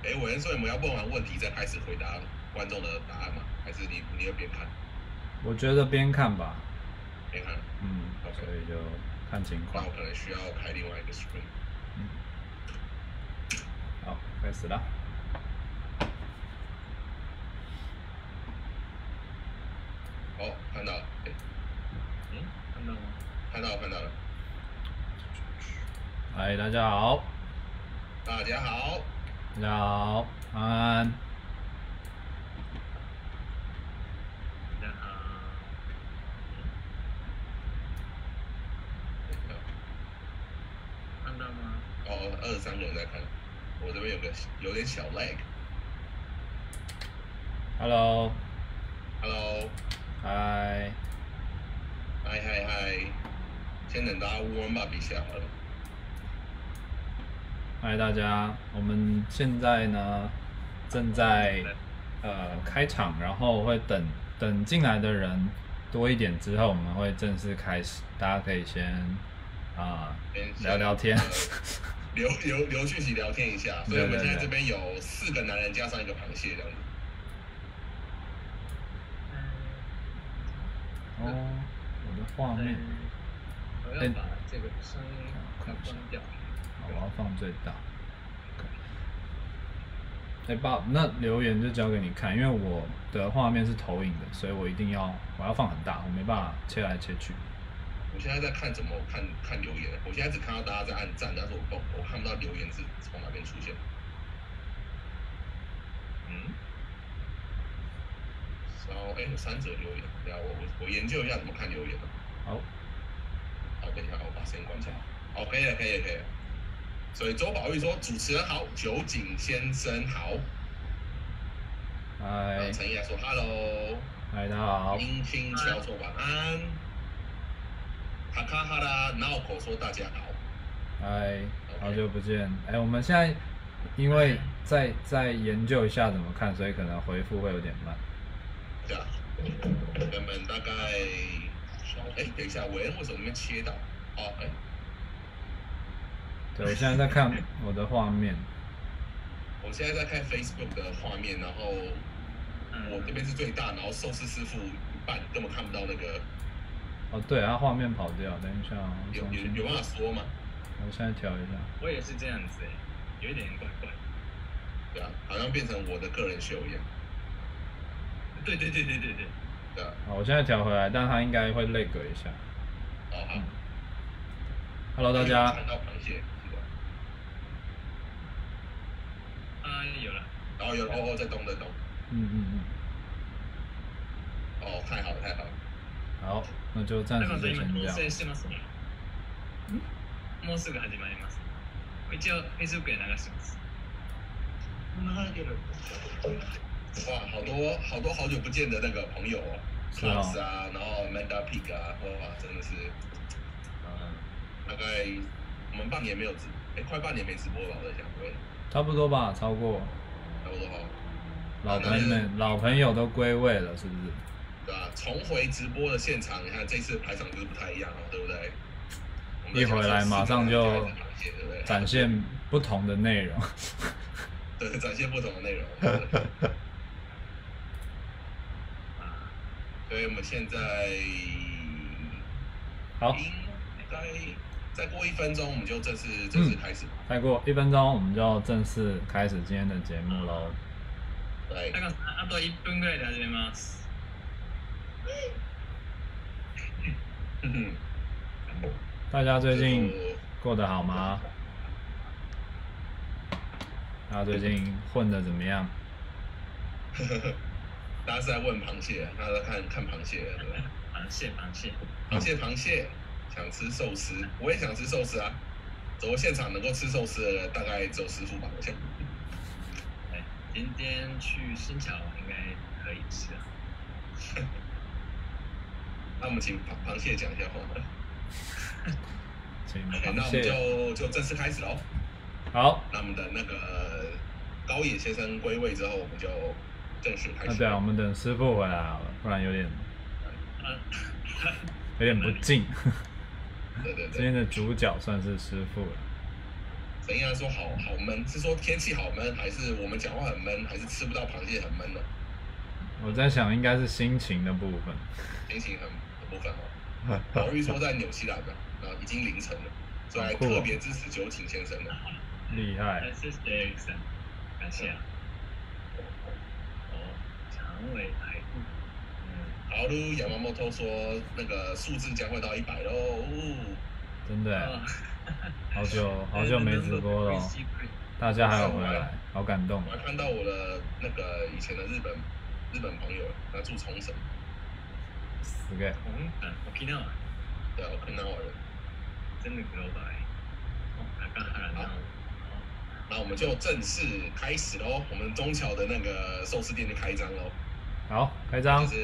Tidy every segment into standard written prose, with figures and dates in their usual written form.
我先说你们要问完问题再开始回答观众的答案吗？还是你会边看？ 我觉得边看吧。 边看。 所以就看情况。 那我可能需要开另外一个 screen。 好，开始了。 哦，看到了。 看到吗？ 看到了。 嗨，大家好。 大家好。 大家好，安安。 大家好。看到吗？ 哦，23个人在看，我这边有点小 lag。 Hello。 Hello。 嗨。 嗨。先等大家 warm up 一下好了。 嗨，大家，我们现在呢正在开场，然后会等进来的人多一点之后，我们会正式开始。大家可以先聊聊天， 留讯息聊天一下。所以我们现在这边有4个男人加上1个螃蟹这样子。 哦，我的画面。 我要把这个声音关掉。 好，我要放最大。爸，那留言就交给你看，因为我的画面是投影的，所以我要放很大，我没办法切来切去。 我现在在看怎么看留言，我现在只看到大家在按赞，但是我看不到留言是从哪边出现。有3则留言，等下我研究一下怎么看留言的。 好， 等一下，我把声音关起来。好，可以了。所以周宝玉说：“主持人好，酒井先生好。” 嗨。 陈毅来说 ：“Hello。” 嗨，大家好。 殷青敲说晚安。卡卡哈拉闹口说大家好。 嗨，好久不见。我们现在因为在研究一下怎么看，所以可能回复会有点慢。 对啊，原本大概等一下，韦恩为什么那边切到？ 对，我现在在看我的画面。 我现在在看 Facebook 的画面，然后我这边是最大，然后寿司师傅一半，根本看不到那个。 对，它画面跑掉，等一下。 有办法说吗？ 我现在调一下。 我也是这样子有一点怪怪。 对啊，好像变成我的个人秀一样。 对。 对啊。 好，我现在调回来，但它应该会 lag 一下。 好。 Hello， 大家。 看到螃蟹。 有了。 然后有在动。太好了。 好，那就暂時就先這樣。 もうすぐ始まります。一応 Facebook へ流します。 哇，好多好久不见的那个朋友哦 ，Clouds 啊，然后 Manda Pig 啊，哇，真的是，大概我们半年没有快半年没直播了，我在想，对。 差不多吧，超过。 差不多哈。 老朋友都归位了，是不是？ 对啊，重回直播的现场，你看这次排场就是不太一样哦，对不对？ 一回来马上就展现不同的内容。 对，展现不同的内容。所以我们现在好， 应该再过1分钟，我们就正式开始。 再过1分钟，我们就正式开始今天的节目喽。 对。 あと1分ぐらいで始めます。 大家最近过得好吗？大家最近混得怎么样？ 大家是在问螃蟹，大家在看螃蟹，对不对？螃蟹，想吃寿司，我也想吃寿司啊。走过现场能够吃寿司的大概只有师傅吧，我想。 今天去新桥应该可以吃啊。 那我们请螃蟹讲一下话。 那我们就正式开始喽。 好。 那我们的那个高野先生归位之后，我们就正式开始。 对啊，我们等师傅回来好了，不然有点不敬。 对。 今天的主角算是师傅了。 怎样说好闷？是说天气好闷，还是我们讲话很闷，还是吃不到螃蟹很闷呢？ 我在想应该是心情的部分。 心情很部分哦。宝玉说在纽西兰的，已经凌晨了，所以还特别支持酒井先生的。 厉害。 谢谢神，感谢啊。长尾排骨。 好噜，亚麻摩托说那个数字将会到100喽。 真的，好久没直播了，大家还有回来，好感动。 我还看到我的那个以前的日本朋友，他住冲绳。 すげえ。 沖縄。 对，沖縄人。 真的グローバル。中原の。 那我们就正式开始喽，我们中桥的那个寿司店就开张喽。 好，开张。 就是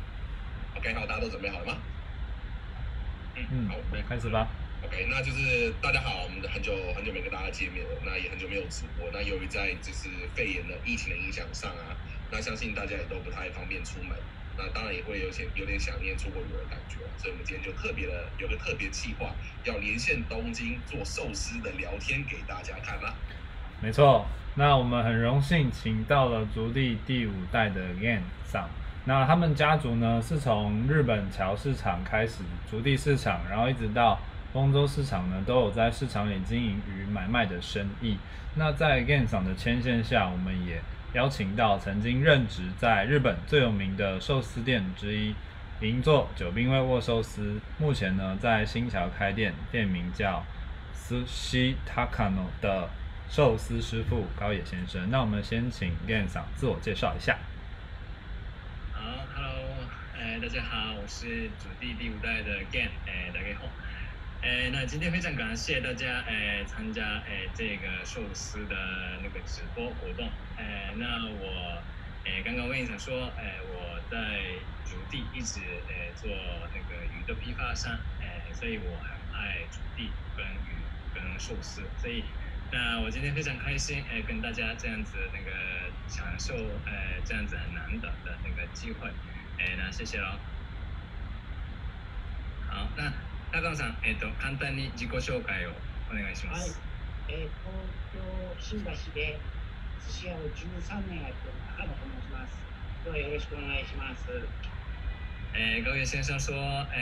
OK， 好，大家都准备好了吗？ 好，开始吧。 OK， 那就是大家好，我们很久没跟大家见面了，那也很久没有直播。那由于在就是肺炎的疫情的影响上啊，那相信大家也都不太方便出门，那当然也会有点想念出国旅游的感觉，所以我们今天就有个特别企划，要连线东京做寿司的聊天给大家看啦。 没错，那我们很荣幸请到了竹地第5代的 Gen 上。那他们家族呢是从日本桥市场开始，竹地市场，然后一直到丰州市场呢，都有在市场里经营与买卖的生意。那在 Gen 上的牵线下，我们也邀请到曾经任职在日本最有名的寿司店之一银座九兵卫握寿司，目前呢在新桥开店，店名叫 Sushi Takano 的寿司师傅高野先生。那我们先请 Gen 上自我介绍一下。 好 ，Hello， 大家好，我是竹地第5代的 Gen， 大家好。那今天非常感谢大家参加这个寿司的那个直播活动。那我刚刚问一下说，我在竹地一直做那个鱼的批发商，所以我很爱竹地跟鱼跟寿司，所以那我今天非常开心跟大家这样子那个享受这样子很难得的那个机会，那谢谢喽。好，那高野さん、簡単に自己紹介をお願いします。 はい、東京新橋で寿司屋を13年やっている中野と申します。今日はよろしくお願いします。 高野先生说，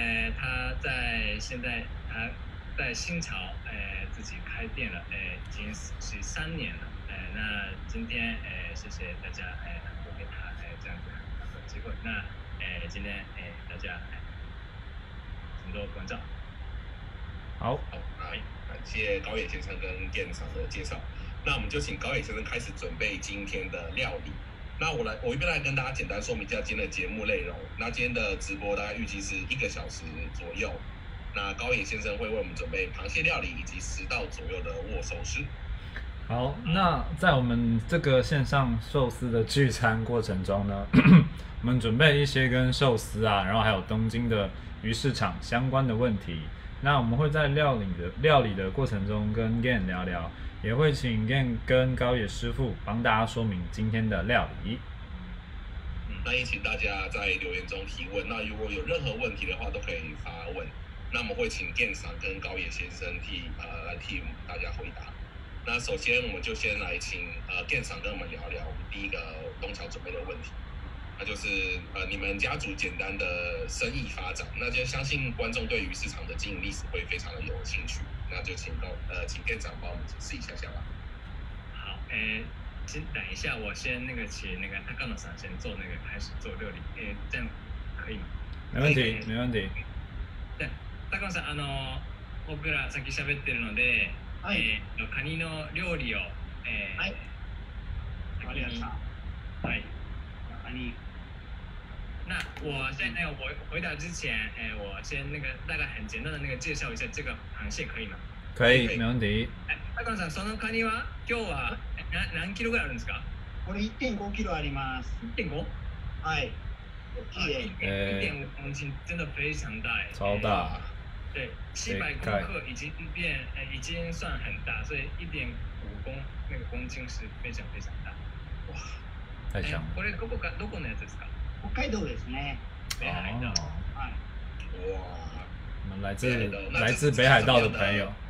现在他在新潮自己开店了，已经13年了。那今天谢谢大家能够给他这样子的机会。那今天大家请多关照。 好， 感谢高野先生跟 Gen 上的介绍。那我们就请高野先生开始准备今天的料理。那我一边来跟大家简单说明一下今天的节目内容。那今天的直播大概预计是1个小时左右。那高野先生会为我们准备螃蟹料理以及10道左右的握寿司。 好，那在我们这个线上寿司的聚餐过程中呢，我们准备一些跟寿司啊，然后还有东京的鱼市场相关的问题。那我们会在料理的过程中跟 Gen 聊聊，也会请 Gen 跟高野师傅帮大家说明今天的料理。 那也请大家在留言中提问。那如果有任何问题的话，都可以发问。那我们会请 Gen 上跟高野先生来替大家回答。那首先我们就先来请Gen 上跟我们聊聊我们第一个东桥准备的问题。那就是你们家族简单的生意发展，那就相信观众对于市场的经营历史会非常的有兴趣，那就请店长帮我们解释一下吧。 好，先等一下，我先请高野さん先做开始做料理，这样可以吗？ 没问题，没问题。 で、高野さん僕らさっき喋ってるので、カニの料理をはい。わかりました。 はい。 カニ。 那我现在我回答之前，我先大概很简单的介绍一下这个螃蟹，可以吗？ 可以，没问题。 高野さん、そのカニは今日は何キロぐらいあるんですか？ これ1.5キロあります。 1.5？ はい。大きい 1.5公斤，真的非常大哎。 超大。 对，700公克已经算很大，所以1.5公斤是非常非常大。 哇，太强了。 これどこのやつですか？ 北海道ですね。 北海道。 はい。 哇， 我们来自北海道的朋友。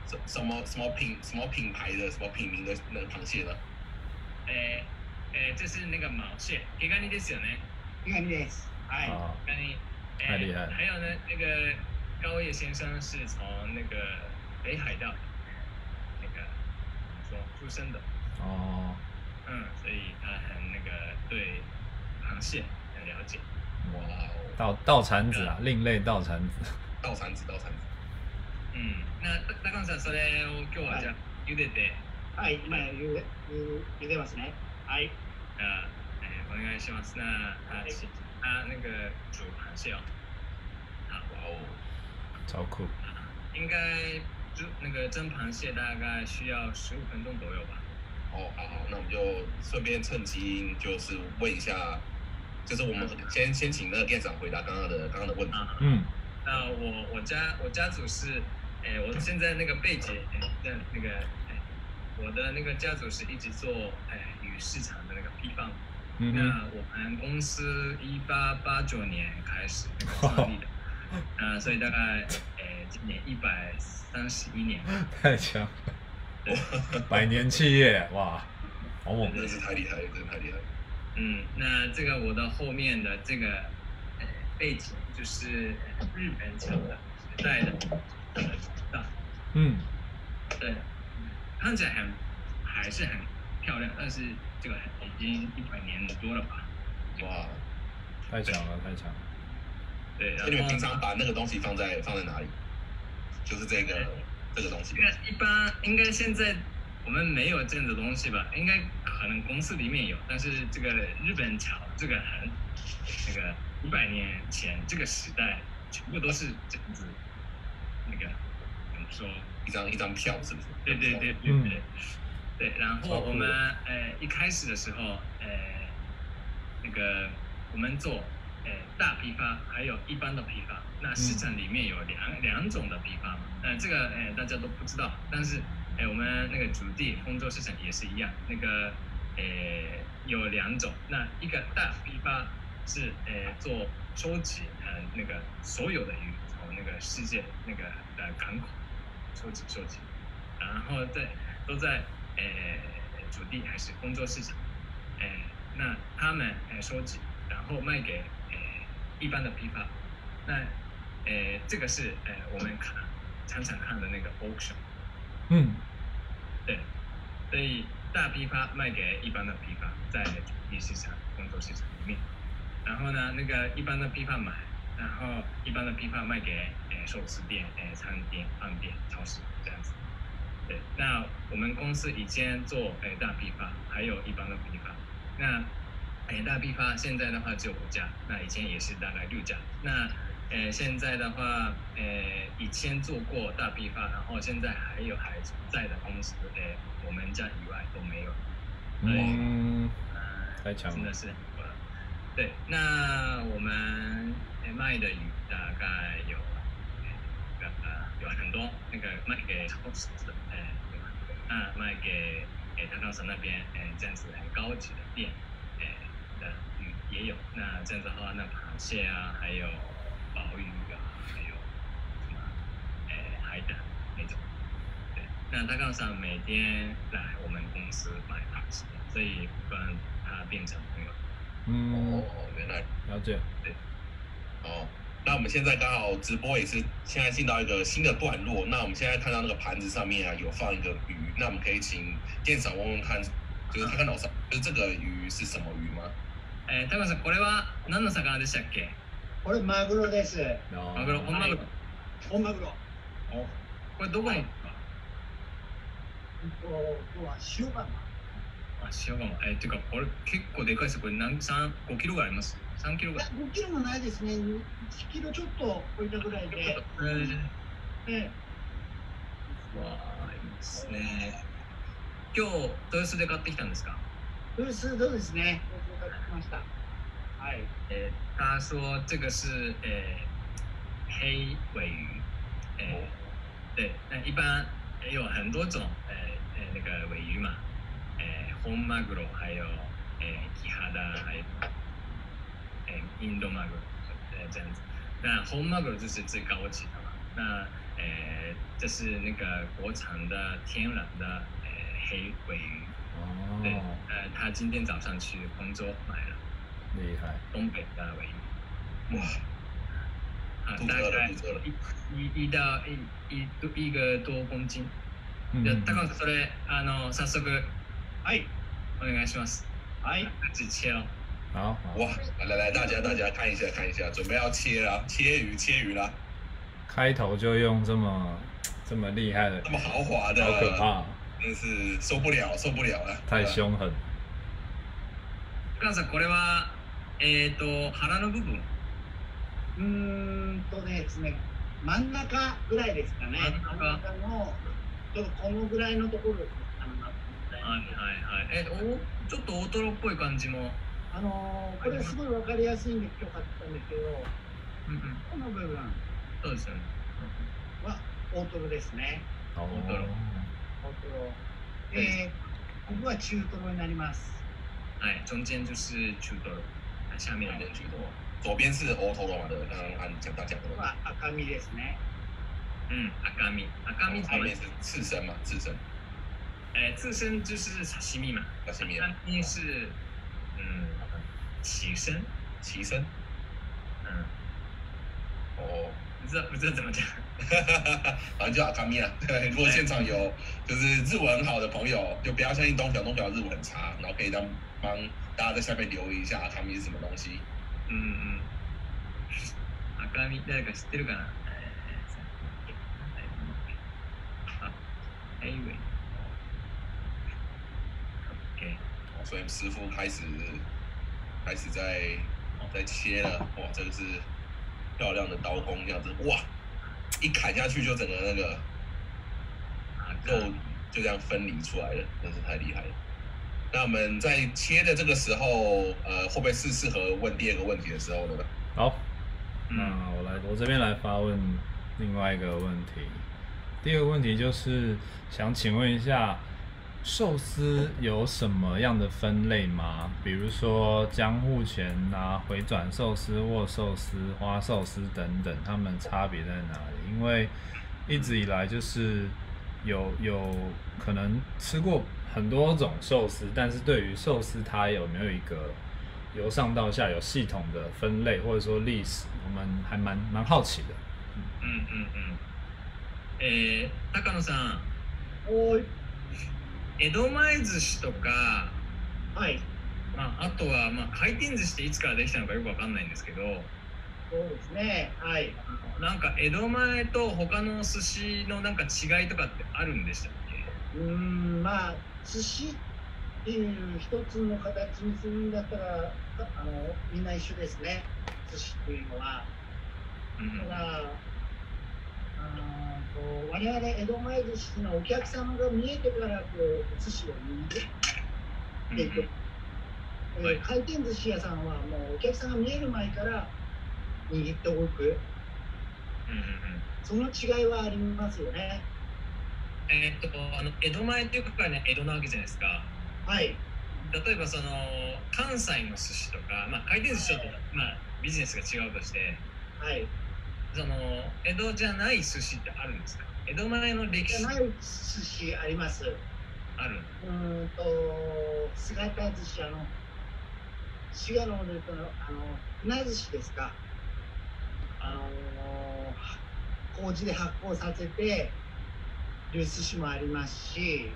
什么品牌的什么品名的那个螃蟹呢？ 这是那个毛蟹，毛ガニですよね。 毛ガニです。はい。 啊， ガニ， 太厉害了还有呢，那个高叶先生是从那个北海道那个怎么说出生的， 哦， 所以他很那个对螃蟹很了解。 哇哦， 稻产子啊，另类稻产子。 稻产子。 那高野さんそれを今日はじゃあ茹でて。 はい、今茹でますね。はい。 お願いします。那那个煮螃蟹哦。好， 哇哦， 超酷。 应该那个蒸螃蟹大概需要15分钟左右吧。 哦，好，那我们就顺便趁机就是问一下，就是我们先请那个店长回答刚刚的问题。 那我家族是，我现在那个背景，那个，我的那个家族是一直做鱼市场的那个批发。那我们公司1889年开始创立的，所以大概今年131年。 太强了，100年企业，哇，好猛！ 真的是太厉害了，真的太厉害了。 那这个我的后面的这个背景就是日本桥的时代的大，对，看起来还是很漂亮，但是这个已经100年多了吧？ 哇， 太强了，太强了。 对，然后你们平常把那个东西放在哪里？就是这个东西。 一般应该现在我们没有这样的东西吧？应该可能公司里面有，但是这个日本桥这个那个500年前这个时代，全部都是这样子，那个怎么说？ 一张票是不是？ 对，然后我们一开始的时候，那个我们做大批发，还有一般的批发。那市场里面有两种的批发嘛，这个大家都不知道，但是我们那个主地丰州市场也是一样，那个有2种，那一个大批发是做收集那个所有的鱼从那个世界那个港口收集，然后都在主地还是丰州市场，那他们收集，然后卖给一般的批发，那这个是我们常常看的那个 auction， 对，所以大批发卖给一般的批发，在主地市场、丰州市场里面，然后呢，那个一般的批发买，然后一般的批发卖给寿司店、餐店、饭店、超市这样子。对，那我们公司以前做大批发，还有一般的批发。那大批发现在的话只有5家，那以前也是大概6家。那现在的话，以前做过大批发，然后现在还存在的公司，我们家以外都没有。 太强了， 真的是。对，那我们卖的鱼大概有很多，那个卖给超市的，那卖给高冈山那边这样子很高级的店，的鱼也有。那这样子的话，那螃蟹啊，还有鲍鱼啊，还有什么海胆那种。对，那高冈山每天来我们公司买螃蟹，所以跟他变成朋友。 原来了解。 对， 那我们现在刚好直播也是现在进到一个新的段落。那我们现在看到那个盘子上面啊有放一个鱼，那我们可以请店長问问看，就是他看到上，就是这个鱼是什么鱼吗？ 高橋さん、これは何の魚でしたっけ？ これマグロです。 マグロ、本マグロ。 本マグロ。 これどこの？ ここは塩釜。 塩釜。っていうかこれ結構でかいです。これ5キロぐらいあります。3キロぐらい。 5キロもないですね。1キロちょっと置いたぐらいで。 わあ、いいですね。今日豊洲で買ってきたんですか？ 豊洲そうですね。豊洲で買ってきました。はい。 他说这个是黑尾鱼。对，那一般有很多种那个尾鱼嘛。本マグロ还有キハダ还有インドマグロ这样子。那本マグロ就是最高级的嘛。那这是那个国产的天然的黑尾鱼。对，他今天早上去杭州买了， 厉害， 东北的尾鱼。 哇， 大概一个多公斤。じゃあ高橋それ早速はいお願いします。はい，开始切了。 好， 哇，来，大家看一下，准备要切了，切鱼啦。 开头就用这么厉害的， 这么豪华的， 好可怕， 真是受不了了， 太凶狠。 高橋さん、これは腹の部分。 ですね、真ん中ぐらいですかね。真ん中のこのぐらいのところです。 ちょっと大トロっぽい感じも。 これすごいわかりやすいんで今日買ったんですけど、この部分そうですよね。 は大トロですね。 大トロ。 ここは中トロになります。 はい、中間就是中トロ。下面中トロ。左边是欧トロ嘛，对，刚刚讲到讲的。 赤身ですね。 赤身。 上面是刺身嘛，刺身。 刺身就是刺身嘛。 刺身。 赤身是起身。 哦， 不知道怎么讲。 反正就赤身啊。对，如果现场有就是日文很好的朋友，就不要相信东晓日文很差，然后可以帮大家在下面留意一下赤身是什么东西。 赤身誰か知ってるかな？ 所以师傅开始在切了，哇，这个是漂亮的刀工，这样子，哇，一砍下去就整个那个肉就这样分离出来了，真是太厉害了。那我们在切的这个时候，会不会是适合问第二个问题的时候呢？ 好，那我这边来发问另外一个问题。第二个问题就是想请问一下，寿司有什么样的分类吗？比如说江户前啊、回转寿司、握寿司、花寿司等等，它们差别在哪里？因为一直以来就是有可能吃过很多种寿司，但是对于寿司它有没有一个由上到下有系统的分类，或者说历史，我们还蛮好奇的。 高野さん。江戸前寿司とか、 はい。 あとは回転寿司っていつからできたのかよくわかんないんですけど。 そうですね。はい。 なんか江戸前と他の寿司のなんか違いとかってあるんでしたっけ？ 寿司っていう一つの形にするんだったらみんな一緒ですね。寿司っていうのは。ただ我々江戸前寿司のお客様が見えてから寿司を握っていく。回転寿司屋さんはもうお客さんが見える前から握っておく。その違いはありますよね。 江戸前っていうかね、江戸なわけじゃないですか。 はい。 例えばその関西の寿司とか、回転寿司とビジネスが違うとして、 はい。 その江戸じゃない寿司ってあるんですか？江戸前の歴史。 じゃない寿司あります。 ある。 姿寿司滋賀の方で言うと船寿司ですか。麹で発酵させてる寿司もありますし、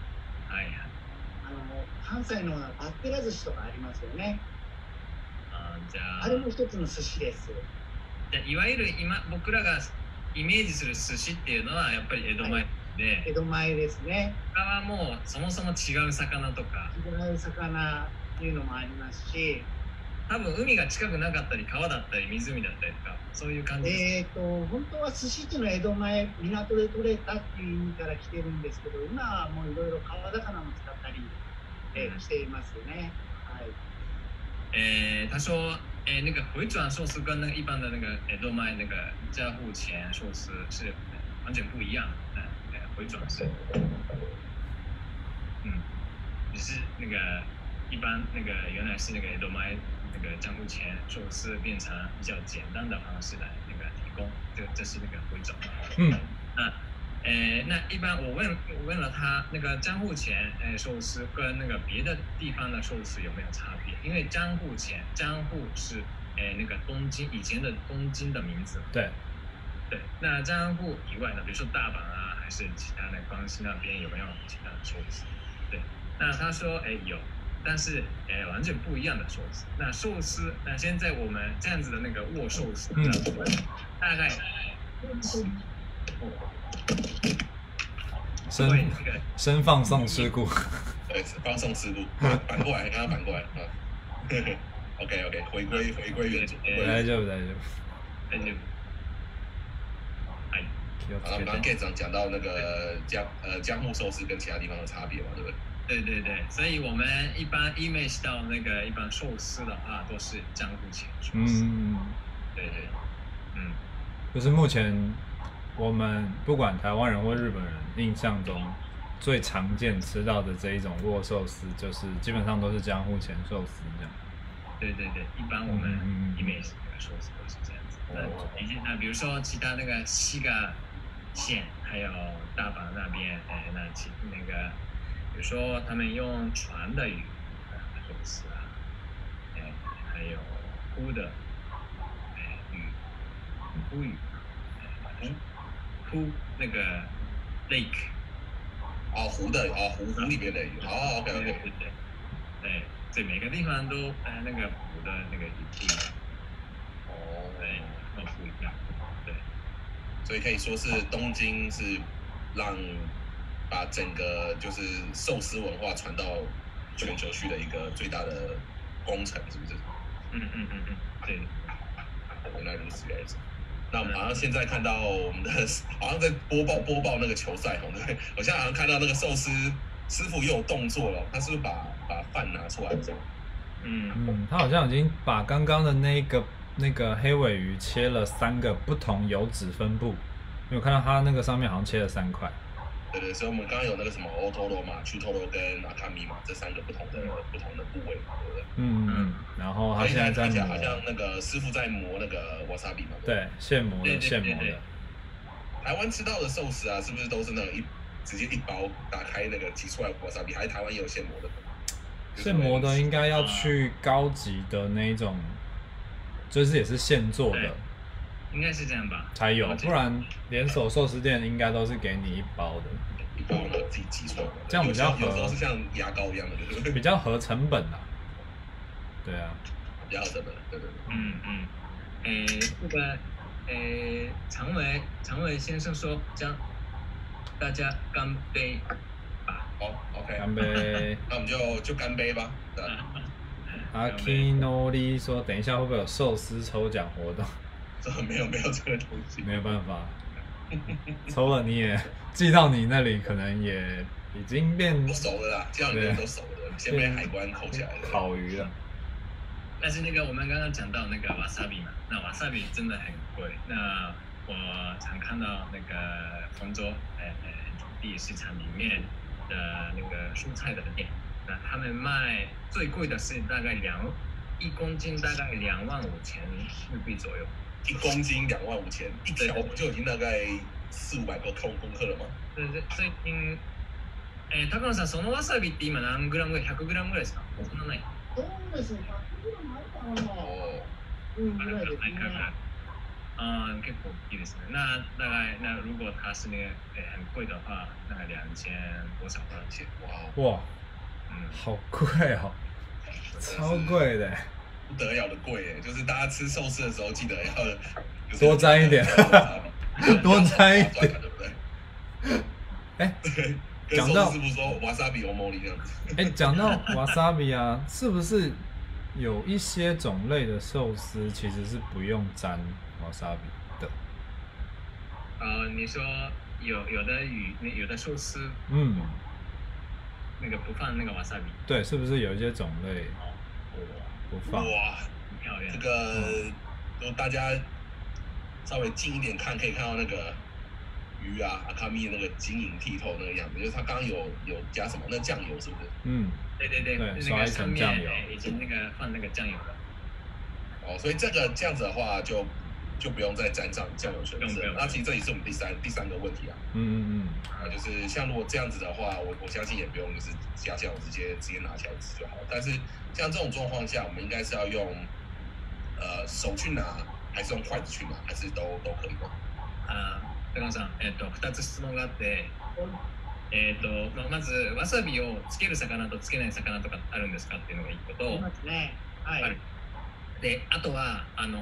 関西のバッテラ寿司とかありますよね。あれも一つの寿司です。 いわゆる今僕らがイメージする寿司っていうのはやっぱり江戸前で、 江戸前ですね。 他はもうそもそも違う魚とか違う魚っていうのもありますし、 多分海が近くなかったり川だったり湖だったりとかそういう感じです。 本当は寿司っていうのは江戸前港で取れたっていう意味から来てるんですけど、今はもういろいろ川魚も使ったり、していますよね。はい。 他说，那个回转寿司跟那个一般的那个江那个家户前寿司是完全不一样的。回转是，只是那个一般那个原来是那个江那个江户前寿司变成比较简单的方式来那个提供，这是那个回转。 那一般我问了他那个江户前寿司跟那个别的地方的寿司有没有差别？因为江户是那个以前的东京的名字。 对。 那江户以外的，比如说大阪啊，还是其他的关西那边有没有其他的寿司？对，那他说有，但是完全不一样的寿司。那寿司，那现在我们这样子的那个握寿司，大概。 先放送事故。 对，放送事故，反过来，刚刚反过来啊。OK， 回归原主。 大丈夫。 好，我们刚刚 Get 长讲到那个江户寿司跟其他地方的差别嘛，对不对？ 对，所以我们一般 image 到那个一般寿司的话，都是江户前寿司。对， 就是目前我们不管台湾人或日本人印象中最常见吃到的这一种握寿司，就是基本上都是江户前寿司这样。 对，一般我们 image 那个寿司都是这样子。那比如说其他那个西嘎县还有大阪那边，那个比如说他们用船的鱼寿司啊，还有湖的湖鱼，湖那个 lake， 湖里面的鱼，OK， 对，每个地方都那个湖的那个鱼地，都不一样，对， 所以可以说是东京是把整个就是寿司文化传到全球去的一个最大的工程，是不是？ 对， 原来如此。那我们好像现在看到我们的好像在播报那个球赛，对，我现在好像看到那个寿司师傅又有动作了，他是不是把饭拿出来这样？ 他好像已经把刚刚的那个黑尾鱼切了3个不同油脂分布，因为我看到他那个上面好像切了3块。 对，所以我们刚刚有那个什么 Otoro 嘛、Chutoro 跟 Akami 嘛，这3个不同的部位嘛，对不对？ 然后他现在在磨， 好像那个师傅在磨那个 wasabi 嘛。 对，现磨的。 台湾吃到的寿司啊，是不是都是那种直接一包打开那个挤出来 wasabi， 还是台湾也有现磨的？ 现磨的应该要去高级的那一种，就是也是现做的。 应该是这样吧， 才有，不然连锁寿司店应该都是给你一包的， 一包的自己挤出来， 这样比较合， 有时候是像牙膏一样的， 比较合成本啊。对啊， 比较合成本，对。 这个常伟先生说将大家干杯吧。 好 ，OK， 干杯。 那我们就干杯吧。 阿 Kinori 说，等一下会不会有寿司抽奖活动？ 没有这个东西， 没有办法，抽了你也寄到你那里，可能也已经变都熟了啦，这样人都熟了，先被海关扣起来了， 烤鱼了。 但是那个我们刚刚讲到那个 wasabi 嘛，那 wasabi 真的很贵。那我常看到那个丰州地市场里面的那个蔬菜的店，那他们卖最贵的是大概1公斤大概25000日币左右。 1公斤25000，一条不就已经大概400-500公克了吗？ 最近，高野さん、そのわさびって今何グラムぐらい？100グラムぐらいですか？そんなない。 そうですね、100グラムあるかな。ぐらいですね。 結構大きいですね。那如果它是那个很贵的话，大概2000多少钱？ 哇，好贵哦，超贵的。 不得了的贵就是大家吃寿司的时候记得要多沾一点，多沾一点， 对不对？ 讲到师傅说 wasabi omori 这样子。 讲到 wasabi 啊，是不是有一些种类的寿司其实是不用沾 wasabi 的？ 你说有的鱼，有的寿司，那个不放那个 wasabi。对， 是不是有一些种类？不放。 哇， 漂亮！ 这个如大家稍微近一点看，可以看到那个鱼啊，阿卡米那个晶莹剔透那个样子，就是它刚刚有加什么？那酱油是不是？ 对， 刷一层酱油， 已经那个放那个酱油了。 所以这样子的话，就就不用再沾上酱油全色。那其实这也是我们第三个问题啊。就是像如果这样子的话，我相信也不用就是加酱油直接拿起来吃就好。但是像这种状况下，我们应该是要用手去拿，还是用筷子去拿，还是都可以吗？ 高野さん、2つ質問があって、まずわさびをつける魚とつけない魚とかあるんですかっていうのが1個と、ある。で、あとはなん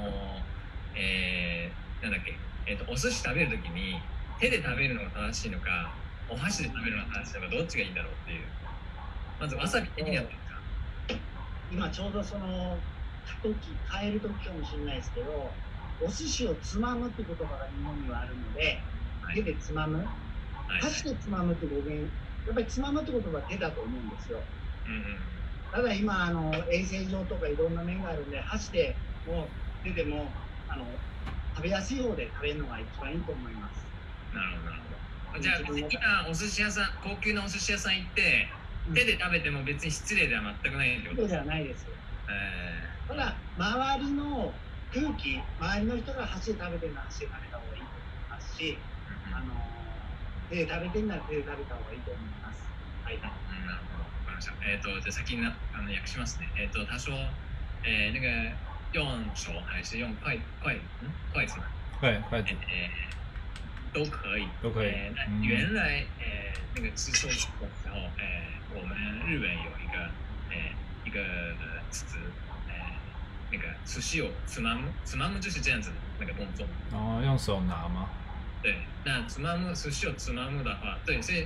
だっけ、お寿司食べるときに手で食べるのが正しいのか、お箸で食べるのが正しいのか、どっちがいいんだろうっていう。まずわさび的にはどうですか？ 今ちょうどその変える時かもしれないですけど、お寿司をつまむって言葉が日本にはあるので、手でつまむ、箸でつまむって語源、やっぱりつまむって言葉は手だと思うんですよ。ただ今衛生上とかいろんな面があるんで、箸でも手でも食べやすい方で食べるのが一番いいと思います。 なるほどなるほど。じゃあ今お寿司屋さん、高級なお寿司屋さん行って手で食べても別に失礼では全くないってことですか？ そうではないです。ただ周りの空気、周りの人が箸で食べてるのは箸で食べた方がいいと思いますし、手で食べてるなら手で食べた方がいいと思います。はい。なるほど。わかりました。じゃあ先に訳しますね。他说，那个用手还是用筷子嘛？ 筷子。 都可以。都可以。那原来那个吃寿司的时候，我们日本有一个词。那个寿司をつまむ就是这样子的那个动作。 用手拿吗？ 对，那寿司をつまむ的话，对，所以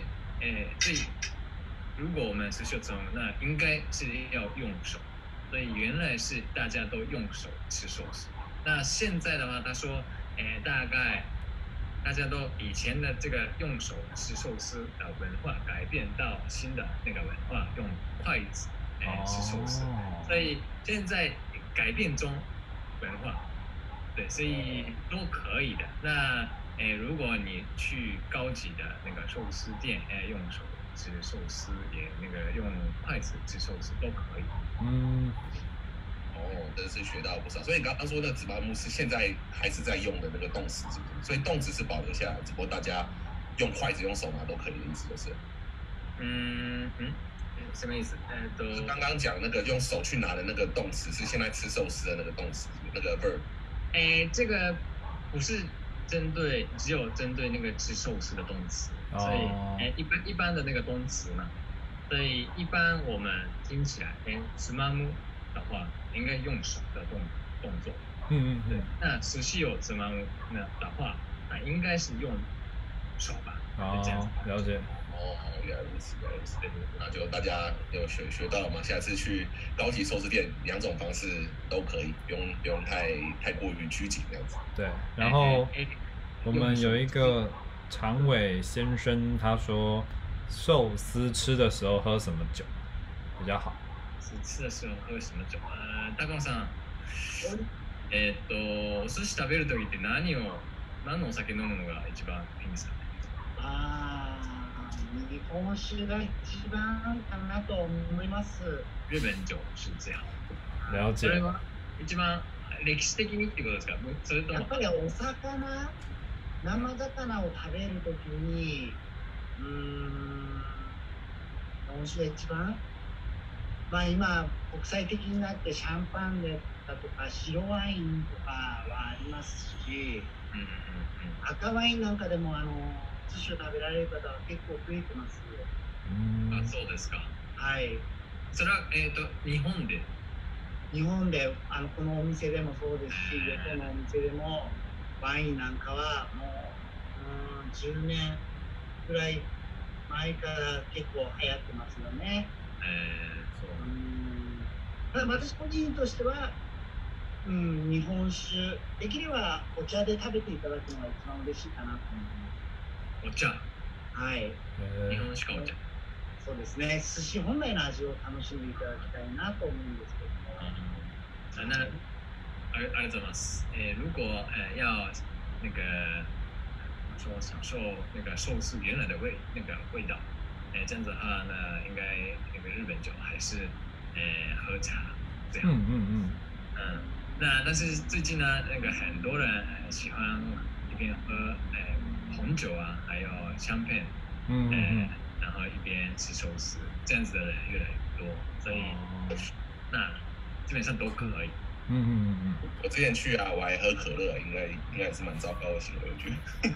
如果我们寿司をつまむ，那应该是要用手。所以原来是大家都用手吃寿司。那现在的话，他说，大概大家都以前的这个用手吃寿司的文化改变到新的那个文化用筷子吃寿司，所以现在改变中文化，对，所以都可以的。那如果你去高级的那个寿司店，用手吃寿司，也那个用筷子吃寿司都可以。 真是学到不少。所以你刚刚说那个纸麻木是现在还是在用的那个动词，是不是？所以动词是保留下来，只不过大家用筷子、用手拿都可以的意思，就是。 什么意思？ 刚刚讲那个用手去拿的那个动词，是现在吃寿司的那个动词，那个 verb。 这个不是只有针对那个吃寿司的动词，所以一般的那个动词嘛，所以一般我们听起来，つまむ的话应该用手的动作。对。那寿司をつまむ的话，应该是用手吧？ 了解。 原来如此，那就大家有学到了嘛？下次去高级寿司店，两种方式都可以，不用太过于拘谨这样子。 对，然后我们有一个长尾先生，他说寿司吃的时候喝什么酒比较好？ 吃的时候喝什么酒？高野さん、お寿司食べるときって何のお酒飲むのが一番いいんですかね？ 日本酒が一番かなと思います。 日本酒是最好。 了解。 それは一番歴史的にってことですか？それともやっぱりお魚、生魚を食べるときに、日本酒が一番。今国際的になってシャンパンだとか白ワインとかはありますし、赤ワインなんかでも寿司を食べられる方は結構増えてます。 そうですか。 はい。 それは日本でこのお店でもそうですし、このお店でもワインなんかはもう10年くらい前から結構流行ってますよね。私個人としては、日本酒できればお茶で食べていただくのが一番嬉しいかなと思います。 お茶。 はい。 日本酒かお茶。 そうですね。寿司本来の味を楽しんでいただきたいなと思うんですけども。 那ありがとうございます。如果要那个说享受那个寿司原来的味道，这样子的话呢，应该那个日本酒还是喝茶这样。 那但是最近呢，那个很多人喜欢一边喝红酒啊，还有香槟，然后一边吃寿司，这样子的人越来越多，所以那基本上都可以。 我之前去啊，我还喝可乐，应该也是蛮糟糕的行为，我觉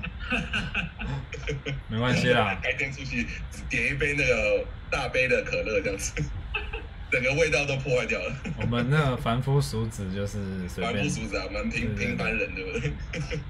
得。没关系啦， 改天出去点一杯那个大杯的可乐，这样子，整个味道都破坏掉了。 我们那个凡夫俗子就是随便。 凡夫俗子啊，蛮平凡人，对不对？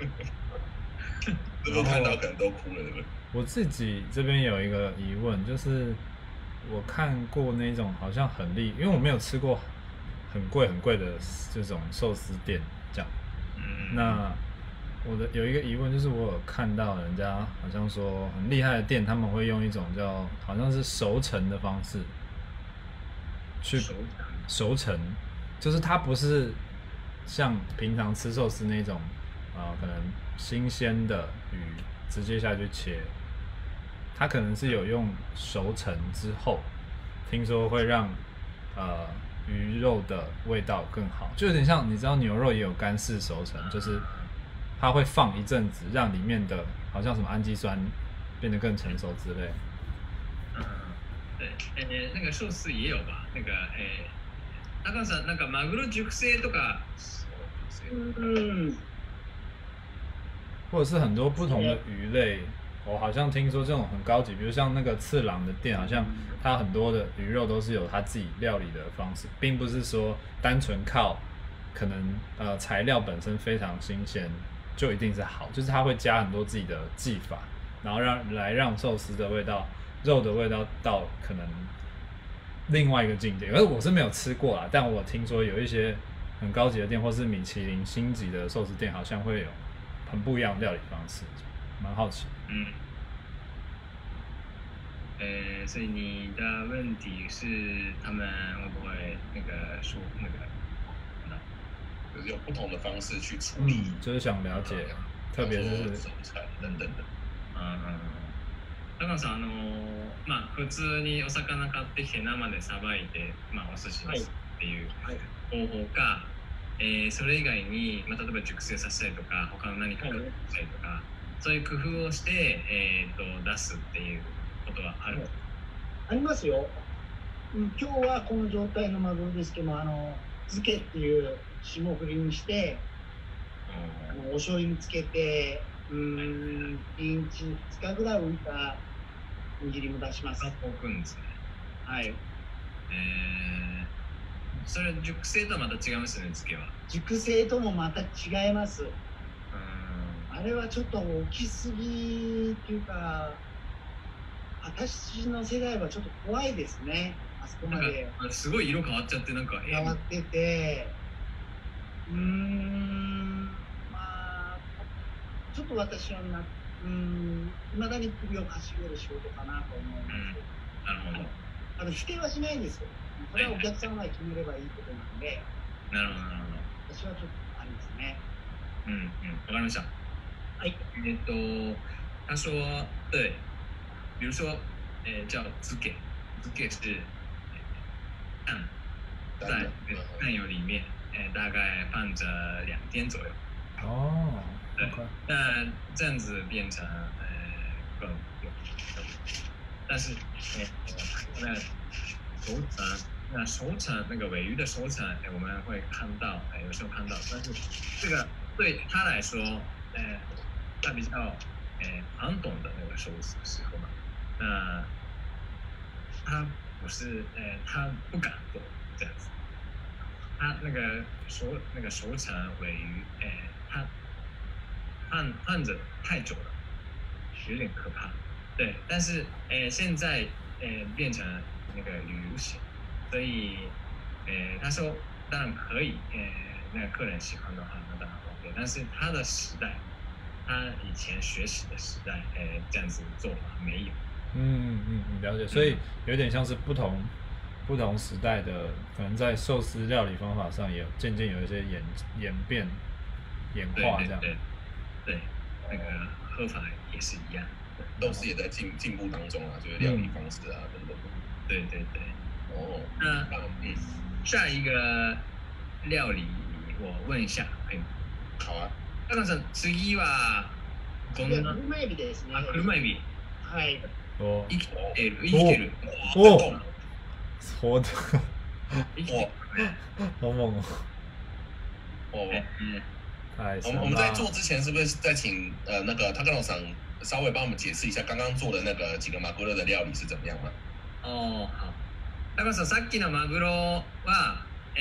如果看到可能都哭了，对不对？ 我自己这边有一个疑问，就是我看过那种好像很因为我没有吃过很贵的这种寿司店，这样。那我的有一个疑问，就是我有看到人家好像说很厉害的店，他们会用一种叫好像是熟成的方式去熟成，就是它不是像平常吃寿司那种可能新鲜的鱼直接下去切，它可能是有用熟成之后，听说会让鱼肉的味道更好，就有点像你知道牛肉也有干式熟成，就是它会放一阵子，让里面的好像什么氨基酸变得更成熟之类。 对，那个寿司也有吧？那个高橋さんなんかマグロ熟成とか， 或者是很多不同的鱼类。我好像听说这种很高级，比如像那个次郎的店，好像它很多的鱼肉都是有它自己料理的方式，并不是说单纯靠可能材料本身非常新鲜就一定是好，就是它会加很多自己的技法，然后让寿司的味道、肉的味道到可能另外一个境界。可是我是没有吃过啦，但我听说有一些很高级的店，或是米其林星级的寿司店，好像会有很不一样的料理方式，蛮好奇。 所以你的问题是他们会不会那个说那个， 就是用不同的方式去处理， 就是想了解，特别是手菜等等的。 高橋さん普通にお魚買ってきて生でさばいてお寿司にするっていう方法か、それ以外に例えば熟成させたりとか他の何か加工したりとか。そういう工夫をして、出すっていうことはある？ ありますよ。今日はこの状態のマグロですけども、漬けっていう霜降りにして、お醤油につけて、1日2日ぐらい置いた握りも出します。 置くんですね。 はい。 それ熟成とはまた違いますよね、漬けは。 熟成ともまた違います。あれはちょっと大きすぎっていうか、私の世代はちょっと怖いですね。あそこまで。 すごい色変わっちゃって変わってて、ちょっと私は未だに首をかしげる仕事かなと思います。 なるほど。 否定はしないんですよ。それはお客さんが決めればいいことなんで。 なるほどなるほど。 私はちょっとありですね。 わかりました。他说对，比如说，叫漬け，漬け是蛋在蛋油里面，大概放着2天左右。对，那这样子变成更有，但是那熟成那个鲔鱼的熟成，我们会看到，有时候看到，但是这个对他来说，他比较很懂的那个寿司时候嘛，那他不是他不敢做这样子，他那个熟成鲔鱼，他放着太久了，有点可怕。对，但是现在变成那个旅游型，所以他说当然可以，那个客人喜欢的话，那当然 OK。但是他的时代，他以前学习的时代，这样子做法没有。 了解。所以有点像是不同时代的，可能在寿司料理方法上也渐渐有一些演化这样。 对，那个喝法也是一样。 都是也在进步当中啊，就是料理方式啊等等。 对。那下一个料理我问一下，可以吗？ 好啊。 高野さん、次はこんな車エビですね。 車エビ。 はい。 お生きてる、生きてる。 おそうだ。 生きてる。 好猛哦！ 哦， 太我们在做之前，是不是再请那个高野さん稍微帮我们解释一下刚刚做的那个几个マグロ的料理是怎么样吗？ 好。高野さん、さっきのマグロは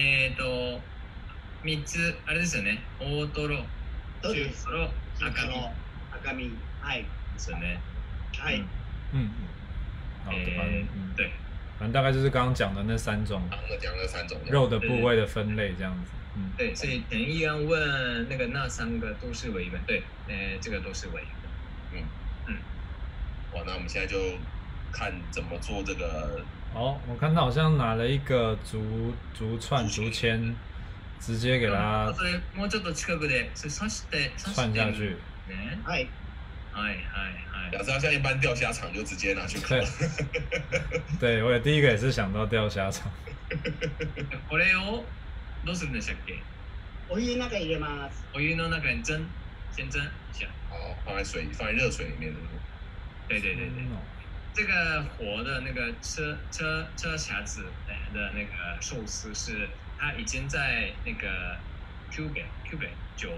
3つあれですよね。大トロ、中トロ、赤身。はい。ですよね。はい。 好的， 对。 反正大概就是刚刚讲的那3种， 讲的3种肉的部位的分类这样子。 对，所以田一安问那个那3个都是尾本，对，这个都是尾本。 哇，那我们现在就看怎么做这个。 哦，我看他好像拿了一个竹签，直接给它もうちょっと近くで刺して串下去。 はい。 假设要像一般钓虾场就直接拿去烤。 对，我第一个也是想到钓虾场。 これをどうするんでしたっけ？ お湯の中入れます。 お湯の中に先蒸一下。 好，放在热水里面的。 对。这个活的那个车匣子的那个寿司是它已经在那个 Q 酒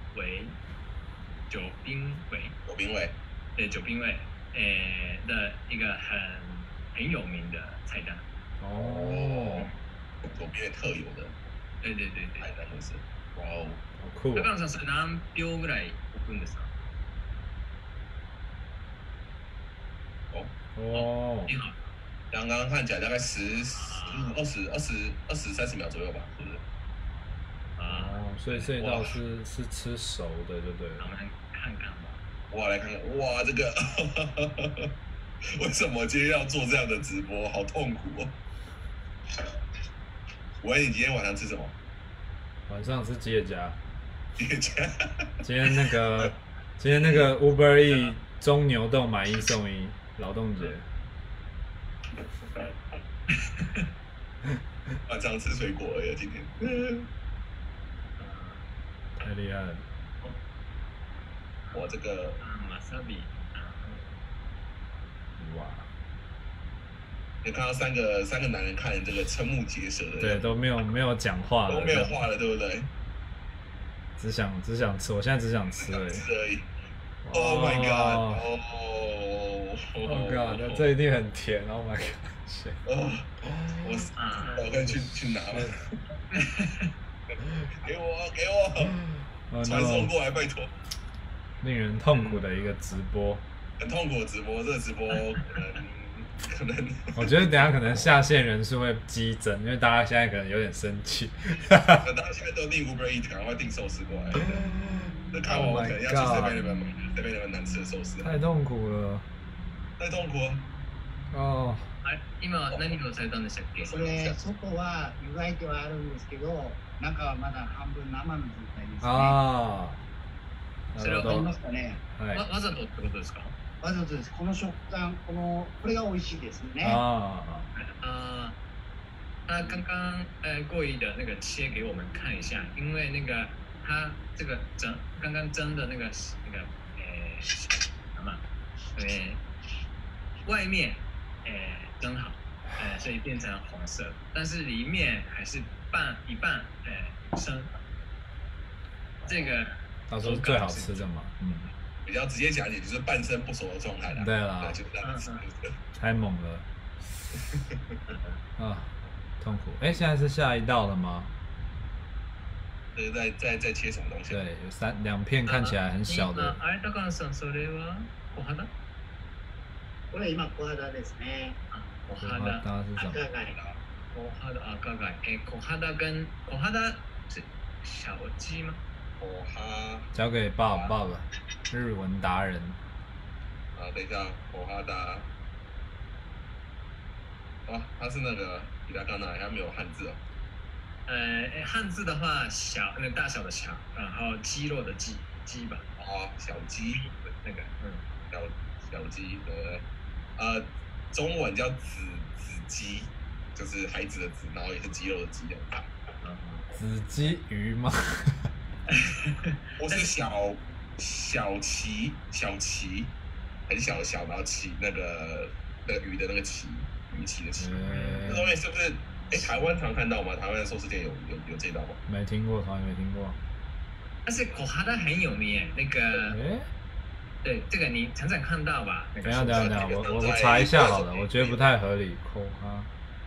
冰味，对，酒冰味的一个很有名的菜单。 哦， 酒冰味特有的。 对。 菜单就是，哇哦， 好酷。 高野さん、それ何秒ぐらい置くんですか？ 哦， 刚刚看起来大概10、15、20、30秒左右吧，是不是？ 所以这一道是吃熟的，对不对？ 我们看看吧。 哇，来看看，哇，这个为什么今天要做这样的直播？好痛苦哦！喂，你今天晚上吃什么？ 晚上吃吉野家。 吉野家。 今天那个 Uber E 中牛冻买1送1。劳动节， 晚上吃水果而已，今天。 太厉害了！ 我这个瓦萨比， 哇！ 你看到三个男人看这个瞠目结舌的， 对，都没有讲话了， 都没有话了，对不对？ 只想吃，我现在只想吃而已。Oh my god！ Oh god！ 那这一定很甜 ！Oh my god！ 我可以去拿了。给我，传送过来，拜托。 令人痛苦的一个直播， 很痛苦的直播，这个直播可能。 我觉得等一下可能下线人数会激增，因为大家现在可能有点生气。 大家现在都订 Uber Eats，赶快订寿司过来。那看我可能要去7-Eleven难吃的寿司。 太痛苦了。 太痛苦了。 哦。今何をされたんでしたっけ？ それ外は湯がいてはあるんですけど、中はまだ半分生の状態ですね。 ああ。 それわかりますかね？ わざとってことですか？ わざとです。この食感、これが美味しいですね。 他刚刚故意的那个切给我们看一下，因为那个他这个刚刚蒸的那个什么外面蒸好，所以变成红色，但是里面还是一半生。这个他说是最好吃的嘛， 比较直接讲解就是半生不熟的状态啦。 对啦， 就这样子。 太猛了。啊，痛苦。现在是下一道了吗？ 在切什么东西？ 对，有2片看起来很小的。 高野さん、それは小肌？ これ今小肌ですね。 小肌是什么？ 小肌赤貝。小肌是小鸡吗？ 交给爸爸，日文达人。 等一下，小肌。它是那个伊拉刚才它没有汉字哦。 汉字的话，那大小的小，然后肌肉的鸡吧。 小鸡， 那个， 小鸡，对。中文叫子鸡，就是孩子的子，然后也是肌肉的肌的。 子鸡鱼吗？ 我是小鳍，很小的小，然后鳍那个鱼的那个鳍，鱼鳍的鳍。这东西是不是？台湾常看到吗？台湾的寿司店有这道吗？ 没听过，从来没听过。 但是口哈达很有名，那个，对，这个你常常看到吧？ 等一下，我查一下好了，我觉得不太合理。口哈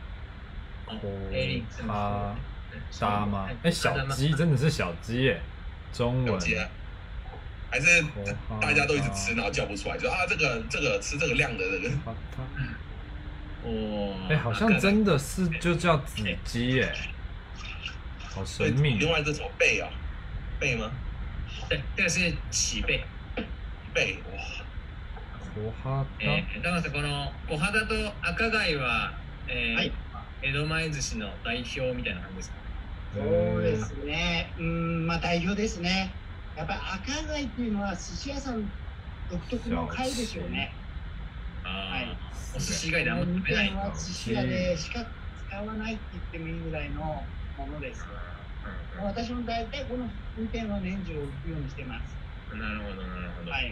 达吗？小鸡真的是小鸡耶，中文。 还是大家都一直吃，然后叫不出来，就这个吃这个量的这个。 好像真的是就叫子鸡耶，好神秘。 另外这什么贝啊？贝吗？ 对，这个是起贝。 贝哇。 小肌。 だからこの小肌と赤貝は、江戸前寿司の代表みたいな感じですか？ そうですね。まあ代表ですね。やっぱり赤貝っていうのは寿司屋さん独特の貝でしょうね。 はい。お寿司以外であんま食べない。 は寿司屋でしか使わないって言ってもいいぐらいのものです。私も大体この運転は年中置くようにしてます。 なるほどなるほど。 はい。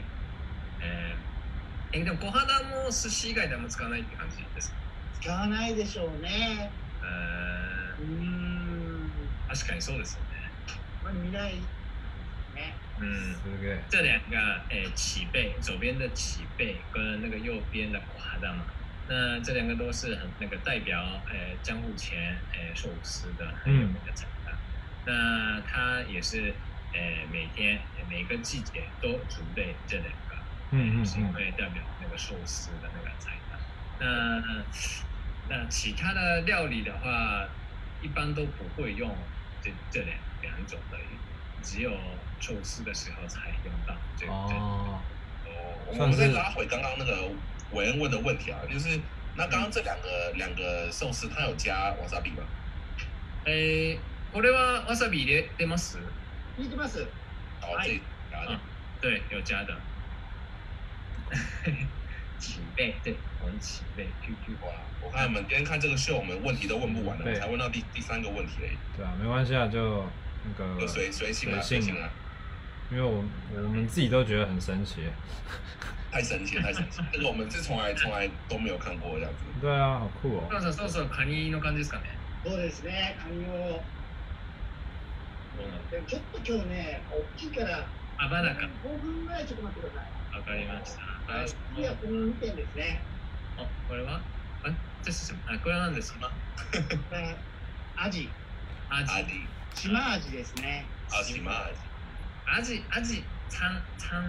でも小肌も寿司以外であんま使わないって感じですか？ 使わないでしょうね。 確かにそうですよね。 まあ見ない。 这两个起贝，左边的起贝跟那个右边的口哈达嘛，那这两个都是很那个代表江户前寿司的很有名的产品。那它也是每个季节都准备这两个，是因为代表那个寿司的那个菜单。那其他的料理的话，一般都不会用这两种的，只有寿司的时候才用到。 我们再拉回刚刚那个韦恩问的问题啊，就是那刚刚这两个寿司，它有加瓦萨比吗？ これはわさび入れてます？ 入れてます。 这加的。 对，有加的。起贝，对，我们起贝 ，QQ 哇！我看我们今天看这个秀，我们问题都问不完了，才问到第3个问题而已。 对啊，没关系啊，就那个就随性啊。 因为我们自己都觉得很神奇。 太神奇，这个我们是从来都没有看过这样子。 对啊，好酷哦。 そうカニの感じですかね。 そうですね、カニを。でもちょっと今日ね、大きいから。 まだか。 5分ぐらいちょっと待ってください。 わかりました。 次はこの2点ですね。 これは？这是什么？これは何ですか？ アジ。島アジですね。 島アジ。 アジ苍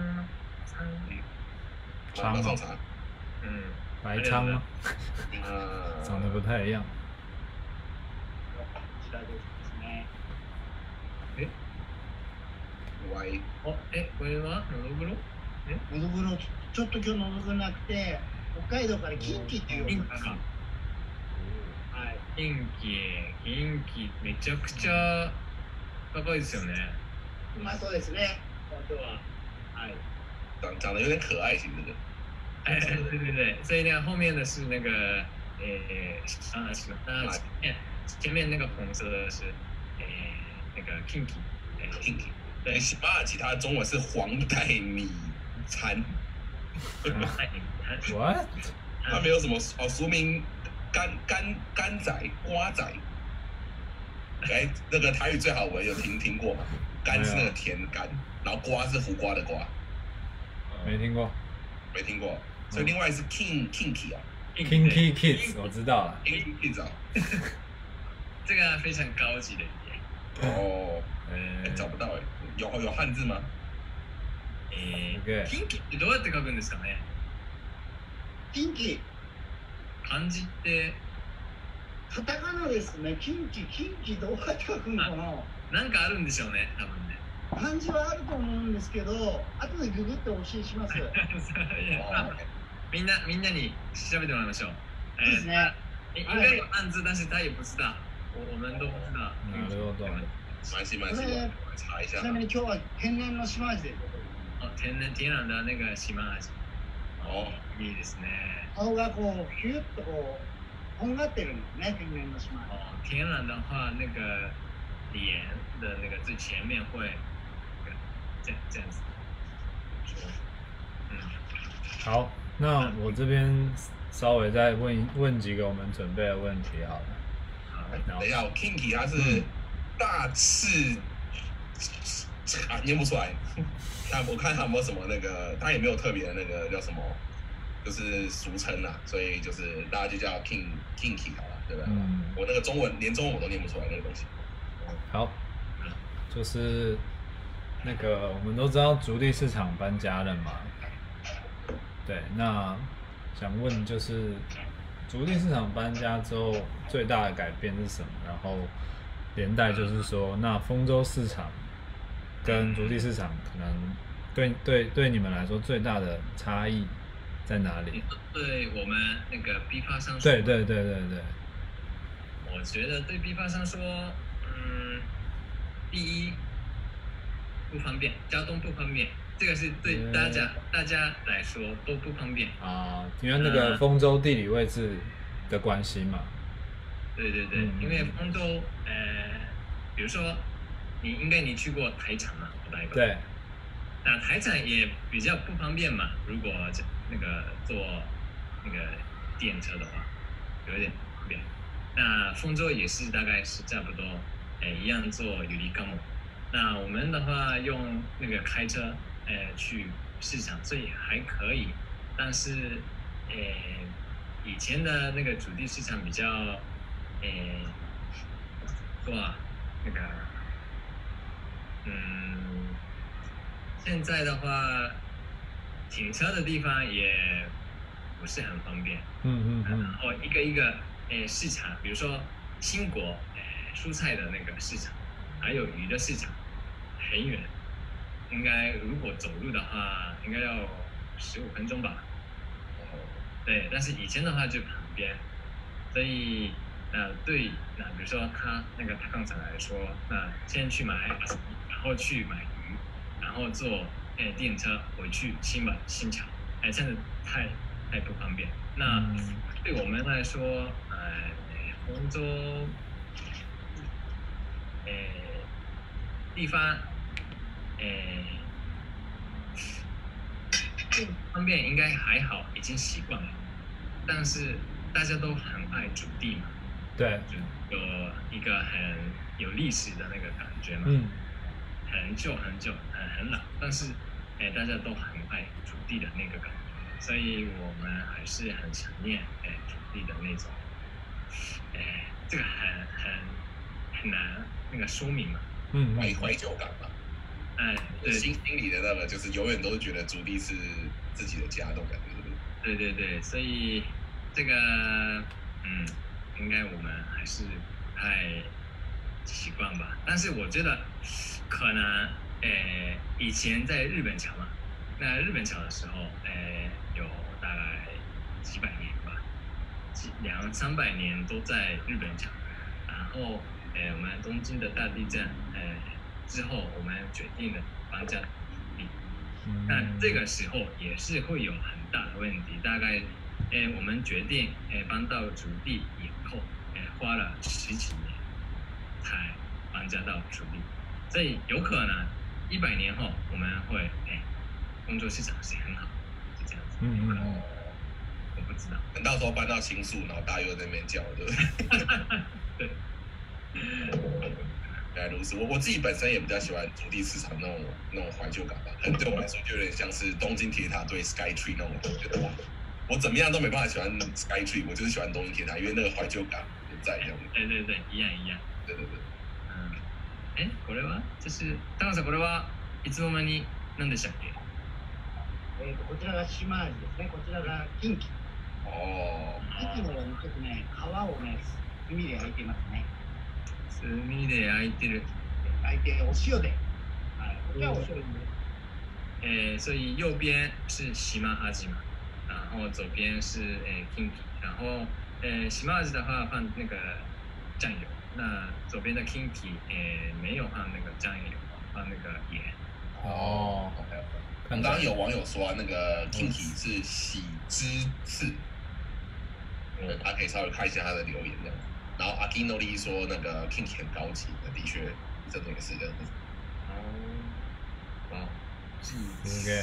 白鲳吗？长得不太一样。 こちらですね。 これはのどぐろ？ のどぐろちょっと今日のどぐろなくて、北海道からキンキっていう。 キンキめちゃくちゃ高いですよね。 まあそうですね。本当は。はい。 长得有点可爱型的。 对，所以呢，后面的是那个前面那个红色的是那个 kinky。 对，西巴尔其他中文是黄带米餐。 What？ 它没有什么俗名，干仔、瓜仔。那个台语最好我有听过吗？干是那个甜干，然后瓜是胡瓜的瓜。 没听过。 所以另外是 kinky 啊 ，kinky kids 我知道了 ，kinky kids 啊。 这个非常高级的语言。 找不到有汉字吗 ？kinky ってどうやって書くんですかね？ kinky。 漢字って。 カタカナですね。キンキどうやって書くのかな。 なんかあるんでしょうね、多分ね。 漢字はあると思うんですけど、後でググってお教えします。 みんなに調べてもらいましょう。 そうですね。 应该有汉字，但是他也不知道，我们都不知道。 なるほど。 蛮西，查一下。 ちなみに今日は天然の島味です。 天然的那个島味。いいですね。 顔がこうヒュッとこうとんがってるんですね、天然の島味。 天然的话，那个脸的那个最前面会这样子说， 好，那我这边稍微再问几个我们准备的问题好了。 好， 等一下，Kinky 他是大赤念不出来。但我看他有没有什么那个，他也没有特别的那个叫什么，就是俗称啦，所以就是大家就叫 Kinky 好了，对不对？我那个中文连中文我都念不出来那个东西。 好，就是那个我们都知道竹地市场搬家了嘛，对，那想问就是竹地市场搬家之后最大的改变是什么？然后连带就是说，那丰州市场跟竹地市场可能对你们来说最大的差异在哪里？ 对我们那个批发商说， 对， 我觉得对批发商说，第一不方便，交通不方便，这个是对大家来说都不方便啊，因为那个丰州地理位置的关系嘛。 对，因为丰州，比如说你去过台场嘛， 对。 那台场也比较不方便嘛，如果那个坐那个电车的话，有点不便。那丰州也是大概是差不多，一样坐有离高。那我们的话用那个开车，去市场，所以还可以。但是，以前的那个主地市场比较，那个，现在的话，停车的地方也不是很方便。然后一个市场，比如说新国蔬菜的那个市场，还有鱼的市场，很远，应该如果走路的话，应该要15分钟吧。对，但是以前的话就旁边，所以对，那比如说他刚才来说，那先去买，然后去买鱼，然后坐电车回去新桥，真的太不方便。那对我们来说，丰州地方不方便应该还好，已经习惯了。但是大家都很爱主地嘛， 对， 就有一个很有历史的那个感觉嘛，很旧，很老，但是大家都很爱主地的那个感觉，所以我们还是很想念主地的那种，这个很难那个说明嘛， 怀旧感嘛， 对， 心里的那个就是永远都是觉得主地是自己的家那种感觉，是不是？ 对，所以这个应该我们还是不太习惯吧。但是我觉得可能以前在日本桥嘛，那日本桥的时候有大概几百年吧，200-300年都在日本桥。然后我们东京的大地震之后，我们决定了搬家地。那这个时候也是会有很大的问题，大概我们决定搬到主地以后，花了10几年才搬家到主地，所以有可能100年后我们会工作市场是很好，是这样子。我不知道， 等到时候搬到新宿，然后大家又在那边叫，对不对？ 对。 原来如此，我自己本身也比较喜欢主地市场那种怀旧感吧，对我来说就有点像是东京铁塔对 Skytree 那种感觉。我怎么样都没办法喜欢 Skytree， 我就是喜欢东京铁塔，因为那个怀旧感在这样。 对，一样。 对。 これは就是高野さん、これはいつの間に何でしたっけ？ こちらが島味ですね。こちらが近畿。近畿のようにちょっとね、皮をね、炭で焼いてますね。 炭で焼いてる。 焼いてお塩で。こちらお醤油で。所以右边是島味嘛，然后左边是近畿，然后島味的话放那个酱油。那左边的 Kinky 没有放那个酱油，放那个盐。 刚刚有网友说那个 Kinky 是喜之次，大家可以稍微看一下他的留言这样。 然后阿基诺利说那个 King 很高级，的确真的也是这样子。 哦， 是个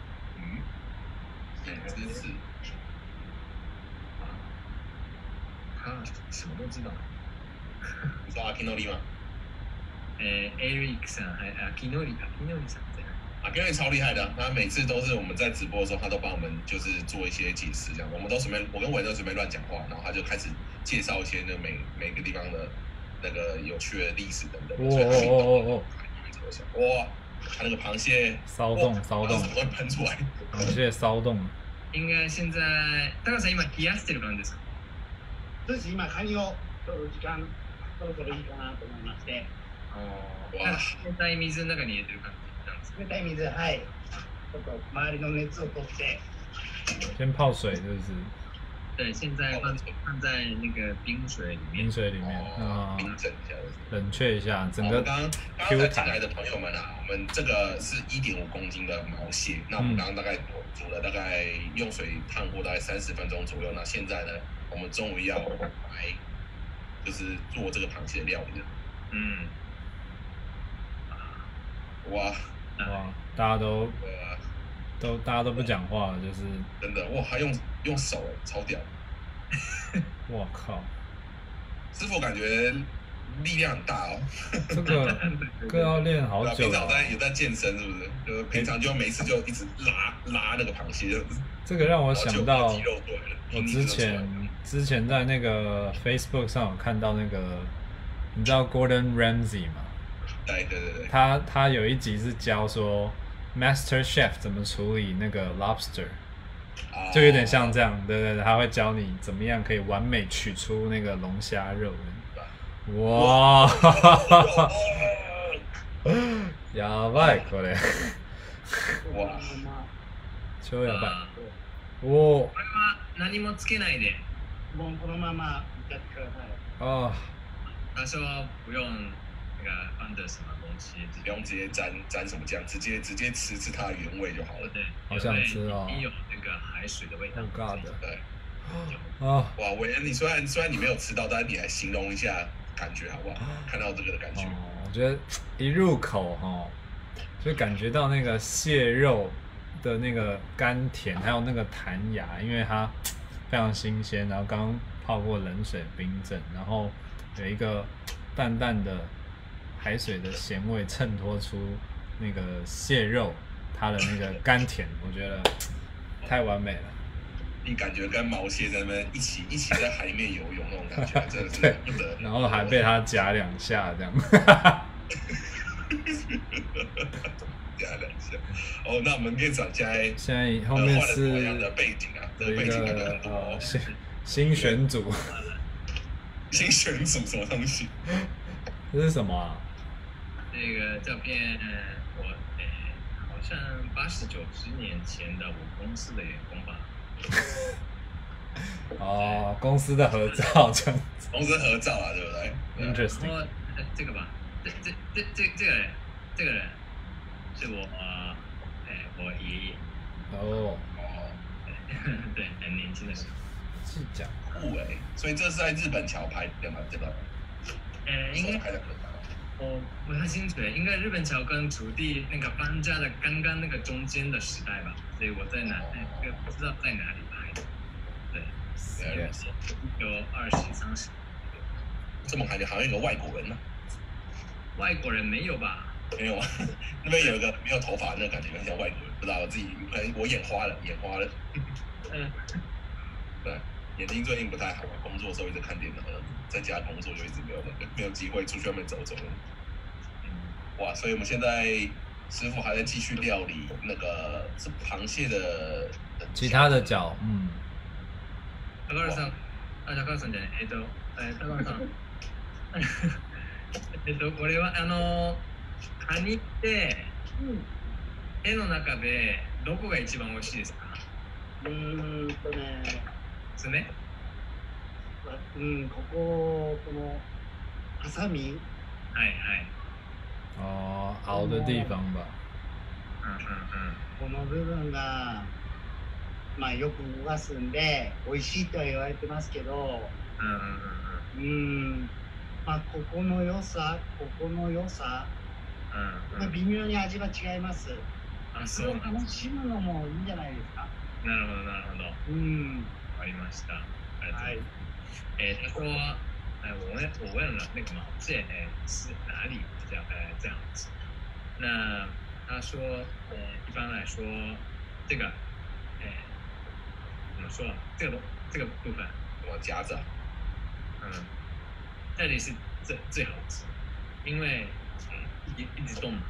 知识。 他什么都知道。 你说阿基诺利吗 ？Eric さん、阿基诺利さん这样。 阿基诺利超厉害的，他每次都是我们在直播的时候，他都帮我们就是做一些解释，这样我们都随便，我跟伟都随便乱讲话，然后他就开始介绍一些那每个地方的那个有趣的历史等等。哇，他那个螃蟹骚动， 会喷出来， 螃蟹骚动。 应该现在高橋さん今冷やしてる感じですか？ そうです。今カニを取る時間そろそろいいかなと思いまして。 冷たい水の中に入れてる感じなんですか？ 冷たい水、はい。ちょっと周りの熱を取って。 先泡水是不是？ 对，现在放在那个冰水里面。 冰水里面啊， 冰镇一下， 冷却一下，整个刚才进来的朋友们啊，我们这个是1.5公斤的毛蟹，那我们刚刚大概煮了大概用水烫过大概30分钟左右，那现在呢，我们终于要来就是做这个螃蟹的料理了。哇， 大家都不讲话了，就是真的哇，还用手超屌！ 我靠， 师傅感觉力量很大哦。 这个要练好久。 平常有在健身是不是？就是平常就每次就一直拉那个螃蟹。 这个让我想到，我之前在那个 Facebook 上有看到那个，你知道 Gordon Ramsay 吗？ 对。 他有一集是教说 Master Chef 怎么处理那个 lobster， 就有点像这样，对，他会教你怎么样可以完美取出那个龙虾肉。哇，やばいこれ。 哇， 超やばい。お。 これは何もつけないで。 もうこのままやってください。 啊。 他说不用那个放的什么东西， 不用直接沾什么酱，直接吃它的原味就好了。 对， 好想吃哦。 有那个海水的味道。 Oh God。 对。 啊。 哇，伟恩，你虽然你没有吃到，但是你来形容一下感觉好不好？看到这个的感觉。 我觉得一入口就感觉到那个蟹肉的那个甘甜，还有那个弹牙，因为它非常新鲜，然后刚泡过冷水冰镇，然后有一个淡淡的海水的咸味衬托出那个蟹肉它的那个甘甜，我觉得太完美了。 你感觉跟毛蟹在那边一起在海里面游泳那种感觉，真的是不得。 然后还被它夹2下这样。 夹2下。哦，那我们可以转下来。 现在后面是的背景啊，这个背景很多。 新选组。 新选组什么东西？ 这是什么啊？ 这个照片我好像80、90年前的我公司的员工吧。 哦，公司的合照这样子。 公司合照啊，对不对 ？Interesting。 这个吧，这个人是我爷爷。 哦。 对，很年轻的时候。 是讲酷所以这是在日本桥拍的吗？这个？ 应该我不太清楚应该日本桥跟土地那个搬家的刚刚那个中间的时代吧，所以我在不知道在哪里拍的。对，1920、30。 这么感觉好像有个外国人呢。 外国人没有吧？ 没有啊，那边有一个没有头发，那个感觉很像外国人，不知道我眼花了。对，眼睛最近不太好，工作的时候一直看电脑，在家工作就一直没有机会出去外面走走。哇，所以我们现在师傅还在继续料理那个是螃蟹的其他的脚， 高橋さん、高橋さんじゃない、高橋さん。これはカニって絵の中でどこが一番美味しいですか？爪？ このハサミ。 はい。 熬的地方吧。 この部分がよく動かすんで美味しいとは言われてますけど、 まあここの良さ、まあ微妙に味は違います。それを楽しむのもいいんじゃないですか。 なるほどなるほど。わかりました。はい。他说，我问了那个毛线，是哪里比较这样子？那他说，一般来说，这个，怎么说？这个部分， 我夹着， 这里是最好吃，因为一直动嘛。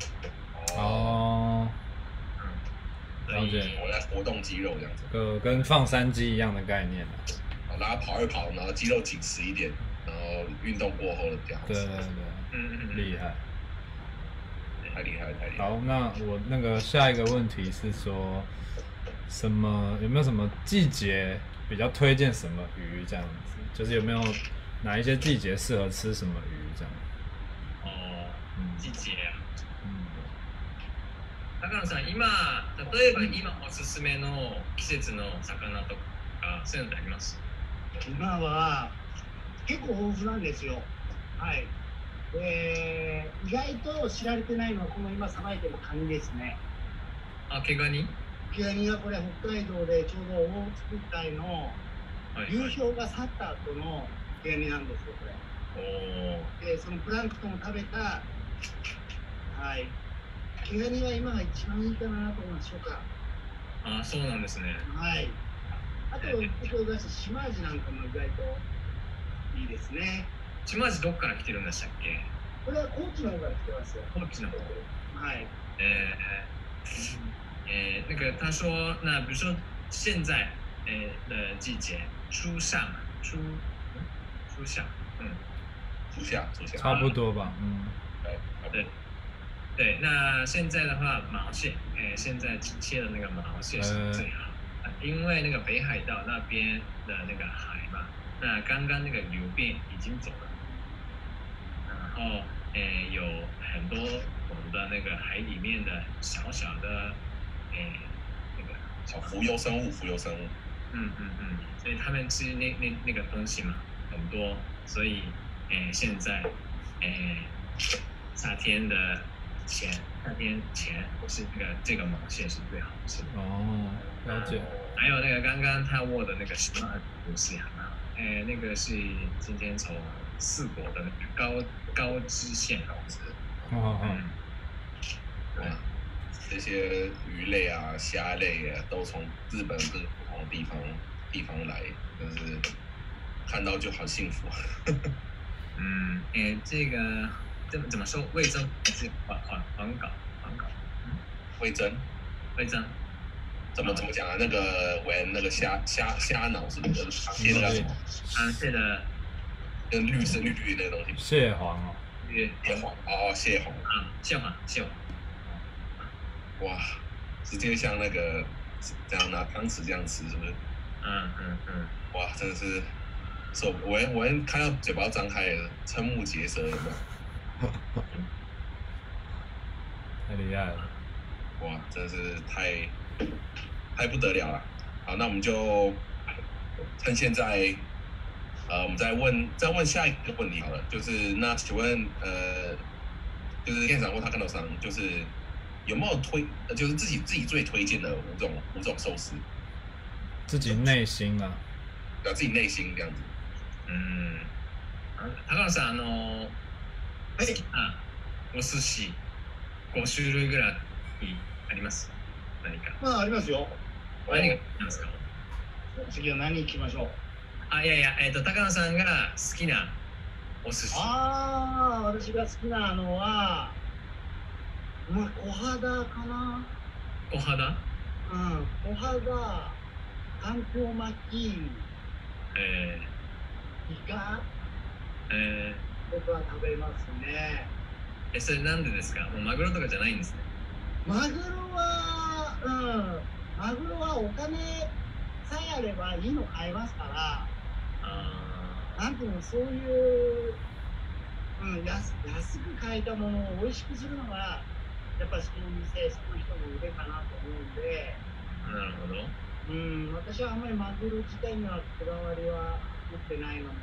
哦。了解。 我在活动肌肉这样子。 跟放山鸡一样的概念让它跑一跑，然后肌肉紧实一点，然后运动过后的比较好吃。 对，厉害。 太厉害。 好，那我那个下一个问题是说，有没有什么季节比较推荐什么鱼这样子？就是有没有哪一些季节适合吃什么鱼这样？ 季节啊。高野さん、例えば今おすすめの季節の魚とかそういうのってあります？ 今は結構豊富なんですよ。はい。意外と知られてないのはこの今さばいてるカニですね。 毛ガニ？ 毛ガニがこれ北海道でちょうど大津帯の流氷が去った後の毛ガニなんですよこれ。でそのプランクトンを食べた毛ガニは今が一番いいかなと思いましょうか。 そうなんですね。 はい。あと先ほど出した島味なんかも意外といいですね。 島味どっから来てるんでしたっけ？ これは高知の方から来てますよ。 高知の方。 はい。 那个他说，那比如说现在的季节，初夏， 差不多吧， 对，那现在的话，毛蟹，现在切的那个毛蟹是最好，因为那个北海道那边的那个海嘛，那刚刚那个流变已经走了，然后有很多我们的那个海里面的小的那个小浮游生物， 所以他们吃那个东西嘛很多，所以现在夏天前是这个毛蟹是最好吃的。 了解。 还有那个刚刚他握的那个什么不是很好，那个是今天从四国的那个高知县这些鱼类啊、虾类啊，都从日本各个不同的地方来，但是看到就好幸福。 这个怎么说？味噌还是黄稿？ 味噌。怎么讲啊？那个虾脑是不是？螃蟹的什么？ 螃蟹的跟绿的那个东西。 蟹黄蟹黄。 蟹黄。 哇，直接像那个这样拿汤匙这样吃，是不是？哇，真的是，我看到嘴巴张开了，瞠目结舌，有没有？ 太厉害了！ 哇，真的是太不得了了。好，那我们就趁现在，我们再问下一个问题好了，就是那请问就是店长或他看到上，就是有没有就是自己最推荐的五种寿司？ 自己内心啊， 自己内心这样子。 高野さん好きなお寿司5種類ぐらいあります？何か？ ありますよ。 何がありますか？ 次は何行きましょう？ いや高野さんが好きなお寿司。 私が好きなのは小肌かな。 小肌？ 小肌、かんぴょう巻き、イカ、僕は食べますね。 それなんでですか？もうマグロとかじゃないんですね。 マグロはお金さえあればいいの買えますから、なんていうの、そういう、安く買えたものを美味しくするのがやっぱりその店、その人の腕かなと思うんで。 なるほど。 私はあんまりマグロ自体にはこだわりは持ってないのも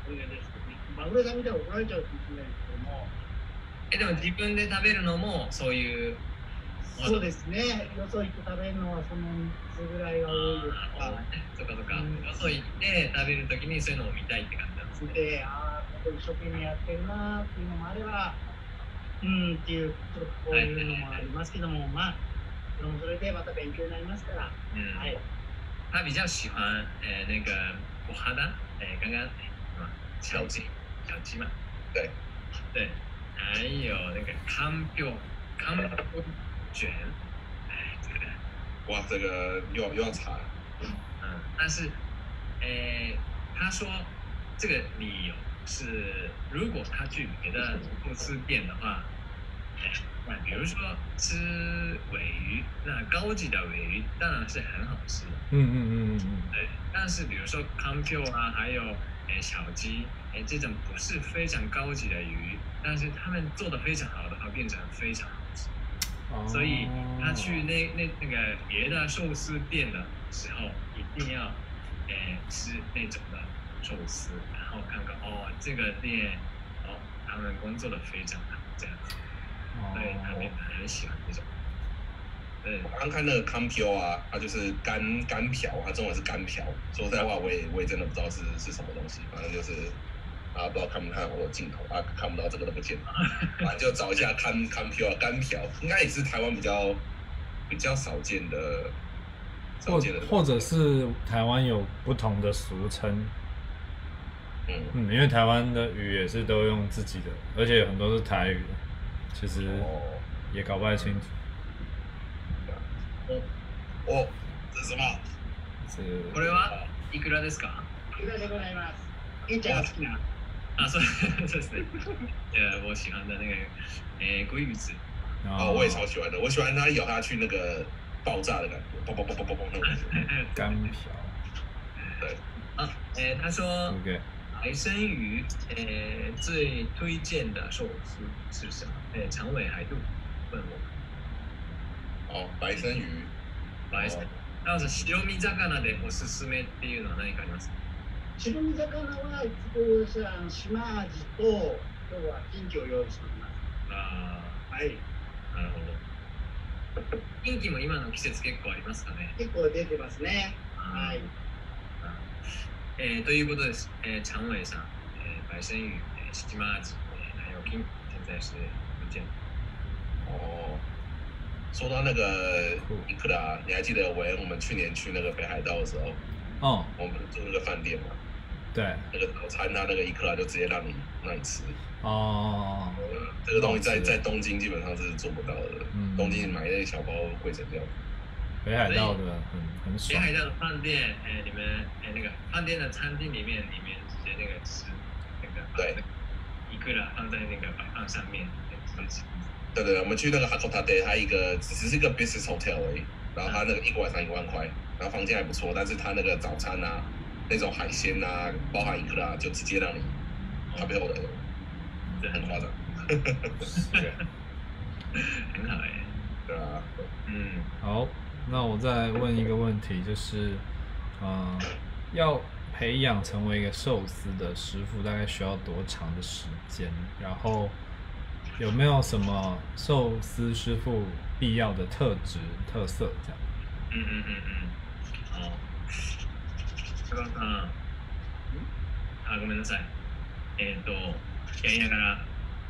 お願いです。マグロさんみたいに怒られちゃうかもしれないですけども。 でも自分で食べるのもそういう。 そうですね。よそ行って食べるのはその3つぐらいが多いですが。 そうかそうか。よそ行って食べるときにそういうのを見たいって感じなんですね。 で、ああ、ここ一生懸命やってるなっていうのもあれば、っていう、ちょっとこういうのもありますけども、まあ、それでまた勉強になりますから。はい。 他比较喜欢那个我哈达刚刚小鸡嘛， 对对，还有那个康标卷，这个哇，这个又要查。 但是他说这个理由是，如果他去别的寿司店的话，比如说吃尾鱼，那高级的尾鱼当然是很好吃的。对，但是比如说康票啊，还有小鸡，这种不是非常高级的鱼，但是他们做的非常好的话，变成非常好吃。所以他去那个别的寿司店的时候，一定要吃那种的寿司，然后看看这个店他们工作的非常好，这样子。对，他们很喜欢这种。对， 我刚看那个康飘啊，它就是干瓢，它中文是干瓢。说实在话，我也真的不知道是什么东西，反正就是不知道看不看我的镜头看不到这个都不见，反正就找一下康飘干瓢，应该也是台湾比较少见的。 或者是台湾有不同的俗称。因为台湾的语也是都用自己的，而且很多是台语，其实也搞不太清楚。 这是什么？ これはいくらですか？ いくらでございます。えちゃんが好きな。 そうですね。我喜欢的那个鲑鱼子。 我也超喜欢的，我喜欢它咬下去那个爆炸的感觉，砰那种感觉。 干瓢。 对。他说。白生鱼，最推荐的寿司是什么？长尾海肚，问我。 白生鱼。 なお白身魚でおすすめっていうのは何かありますか？ 白身魚はいつも島味と今日はキンキを用意しております。はい。 なるほど。キンキも今の季節結構ありますかね？ 結構出てますね。はい。 ということです。长尾さん、白生鱼、島味、还有 King， 现在是不见。 说到那个伊克拉，你还记得我们去年去那个北海道的时候，我们住那个饭店嘛？ 对。 那个早餐，他那个伊克拉就直接让你吃。这个东西在东京基本上是做不到的。东京买那小包贵成这样。 北海道的很爽。 北海道的饭店，你们那个饭店的餐厅里面直接那个吃那个对， 伊克拉放在那个摆放上面， 对，我们去那个 Hakodate， 它只是一个 business hotel 而已，然后它那个一个晚上1万块，然后房间还不错，但是它那个早餐啊，那种海鲜啊，包含伊克拉，就直接让你食べ放題的，很夸张。 很好对啊。 好。那我再问一个问题，就是，要培养成为一个寿司的师傅，大概需要多长的时间？然后有没有什么寿司师傅必要的特色这样？ 高橋さん、ごめんなさい。やりながら、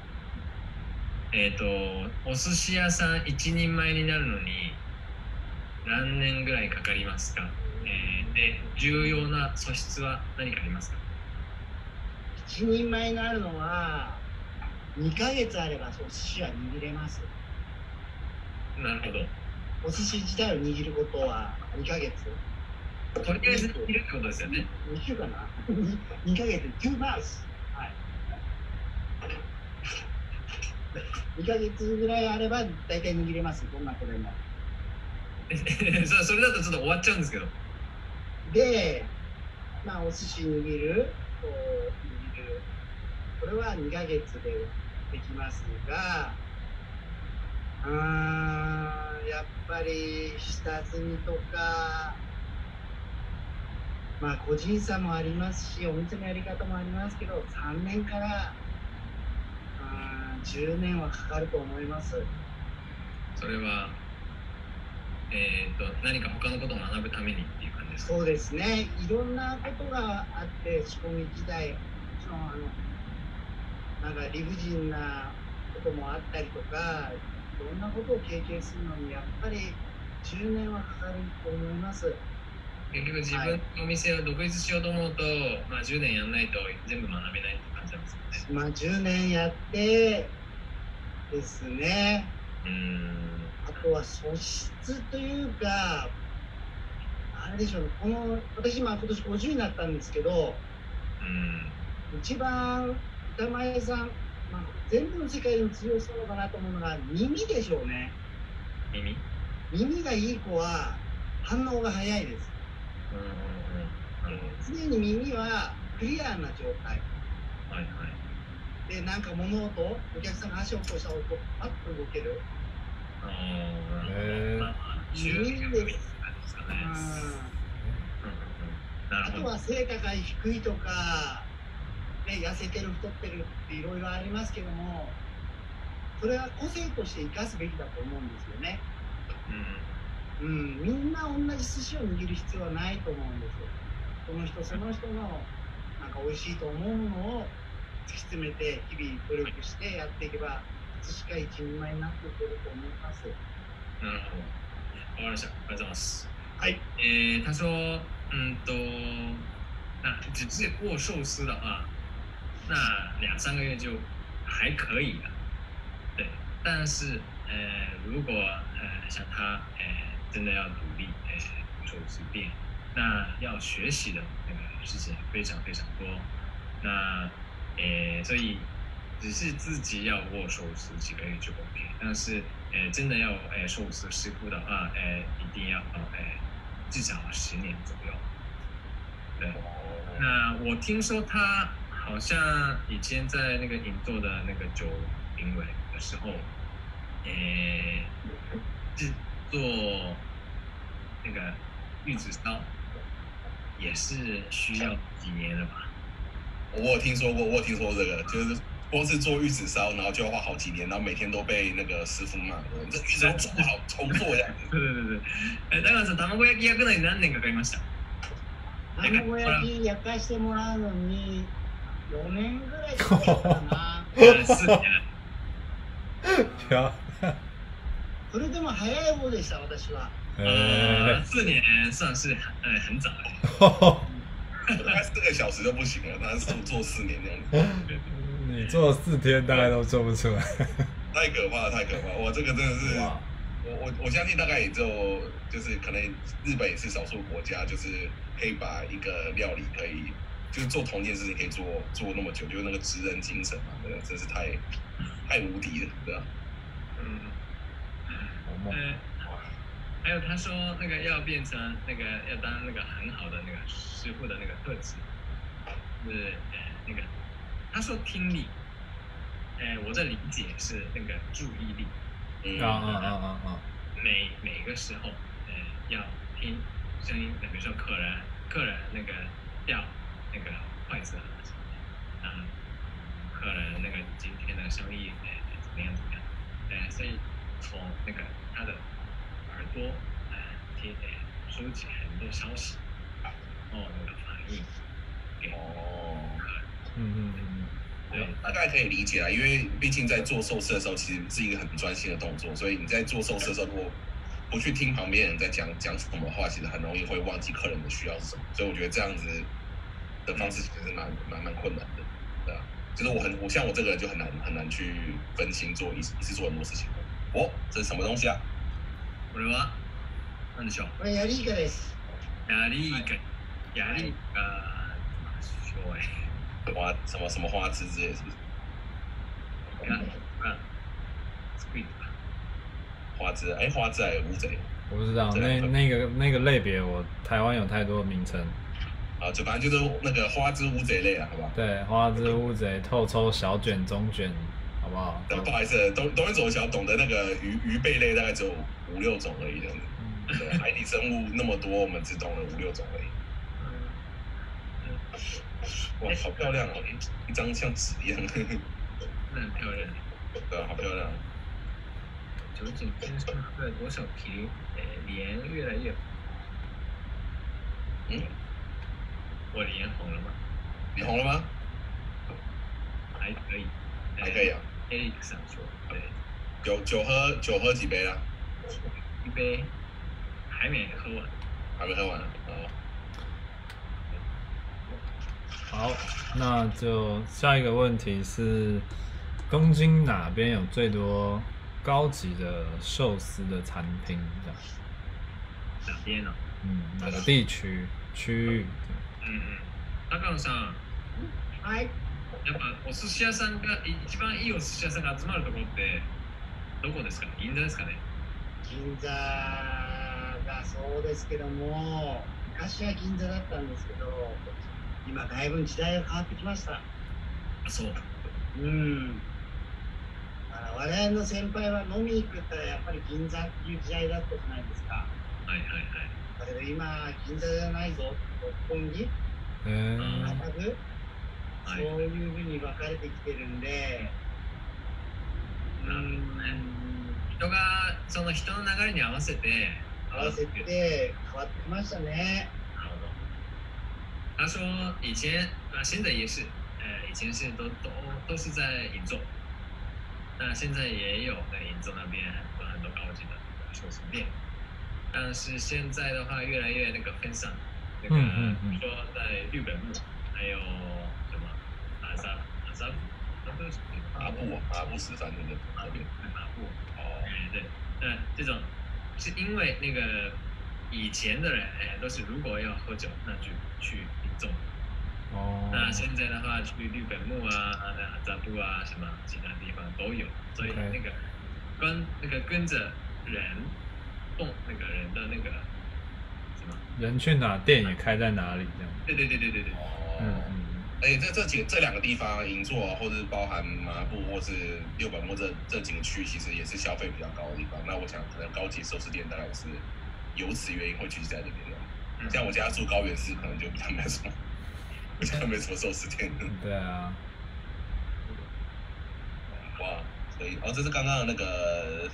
お寿司屋さん一人前になるのに。何年ぐらいかかりますか？で、重要な素質は何かありますか？ 一人前になるのは2ヶ月あればお寿司は握れます。 なるほど。 お寿司自体を握ることは2ヶ月。 とりあえず握るってことですよね。 2週間な2ヶ月、2 months。はい。2ヶ月ぐらいあれば大体握れます。どんなこれも。 それだとちょっと終わっちゃうんですけど。 で、お寿司握る、これは2ヶ月でできますが、やっぱり下積みとか、 まあ個人差もありますし、お店のやり方もありますけど、3年から10年はかかると思います。 それは、何か他のことを学ぶためにっていう感じですか？ そうですね。いろんなことがあって、仕込み時代、なんか理不尽なこともあったりとか、いろんなことを経験するのに、やっぱり10年はかかると思います。 結局自分のお店を独立しようと思うと、まあ10年やんないと全部学べないって感じなんですよね。 まあ10年やってですね。あとは素質というか、あれでしょうね。私今年50になったんですけど、一番板前さん、まあ、全部の世界に強そうかなと思うのが耳でしょうね。耳がいい子は反応が早いです。常に耳はクリアな状態。で、なんか物音、お客さんが足を落とした音、パッと動ける。耳です。あとは背高い低いとか、ね、痩せてる太ってるっていろいろありますけども、それは個性として生かすべきだと思うんですよね。みんな同じ寿司を握る必要はないと思うんですよ。その人その人のなんか美味しいと思うものを突き詰めて日々努力してやっていけば、寿司が一人前になってくると思います。 なるほど。わかりました。ありがとうございます。 はい。 他说，那只是握寿司的话，那2-3个月就还可以了，对。但是，如果像他，真的要独立，寿司店，那要学习的那个事情非常非常多。那，所以只是自己要握寿司几个月就 OK， 但是，真的要寿司师傅的话，一定要至少10年左右。对，那我听说他好像以前在那个银座的那个酒评委的时候，制作那个玉子烧也是需要几年了吧？ 我有听说过这个，就是光是做玉子烧，然后就要花好几年，然后每天都被那个师傅骂的，这玉子烧做不好，重做这样子。 对。だからさ、卵焼き焼くのに何年かかりました？ 卵焼き焼かしてもらうのに4年ぐらいかかったかな。それでも早い方でした、私は。 4年算是很早了。 大概4个小时就不行了，他做4年这样子。 你做4天大概都做不出来。 太可怕了，太可怕了！哇，这个真的是，我相信大概也就是可能日本也是少数国家，就是可以把一个料理可以就是做同一件事情可以做那么久，就是那个职人精神嘛，对，真是太无敌了，对吧？ 还有他说那个要变成那个要当那个很好的那个师傅的那个特质，是那个他说听力，我的理解是那个注意力，每个时候要听声音，比如说客人那个掉那个筷子啊，客人那个今天的生意怎么样，所以从那个他的耳朵听收集很多消息，然后那个反应给客人。 对，大概可以理解啦，因为毕竟在做寿司的时候，其实是一个很专心的动作，所以你在做寿司的时候，如果不去听旁边人在讲什么话，其实很容易会忘记客人的需要是什么。所以我觉得这样子的方式其实蛮困难的，对啊。就是我像我这个人就很难去分心做一次做很多事情。这是什么东西啊？ これは何でしょう？ これヤリイカです。 ヤリイカ什么花枝之类，是不是？花枝，花枝还有乌贼？ 我不知道，那个类别，我台湾有太多名称。 就反正就是那个花枝乌贼类啊，好不好？ 对，花枝乌贼、透抽、小卷、中卷，好不好？ 不好意思，懂一种小懂的那个鱼贝类大概只有5-6种而已，这样子。对，海底生物那么多，我们只懂了5-6种而已。 哇，好漂亮哦，一张像纸一样。 真的很漂亮。 对啊，好漂亮。 酒井先生喝了多少瓶？脸越来越红。我脸红了吗？ 你红了吗？ 还可以。 还可以啊。 Eric 上说，对。 酒喝几杯了？ 一杯，还没喝完。 还没喝完啊。 好，那就下一个问题是，东京哪边有最多高级的寿司的餐厅？这样。 哪边呢？ 哪个地区域？ 高野さん。 はい。 やっぱお寿司屋さんが一番いいお寿司屋さんが集まるところってどこですか？銀座ですかね？ 銀座がそうですけども、昔は銀座だったんですけど、今だいぶ時代が変わってきました。 そう。 我々の先輩は飲みに行くって言ったらやっぱり銀座っていう時代だったじゃないですか。だけど今銀座じゃないぞ、六本木、麻布、そういうふうに分かれてきてるんで、 人がその人の流れに合わせて変わってきましたね。 他说以前现在也是，以前是都是在银座，那现在也有在银座那边很多高级的寿司店，但是现在的话越来越那个分散，比如说在日本木，还有什么麻布13那个那边。 麻布。对，那这种是因为那个以前的人都是如果要喝酒，那就去银座。那现在的话，去日本木啊、麻布啊什么其他地方都有，所以跟着人动那个人的那个什么人去哪，店也开在哪里这样。 对。这两个地方，银座或者是包含麻布或是六本木这几个区，其实也是消费比较高的地方。那我想，可能高级寿司店大概是由此原因会聚集在那边的。像我家住高原市，可能就比较没什么寿司店。 对啊。 哇，所以这是刚刚的那个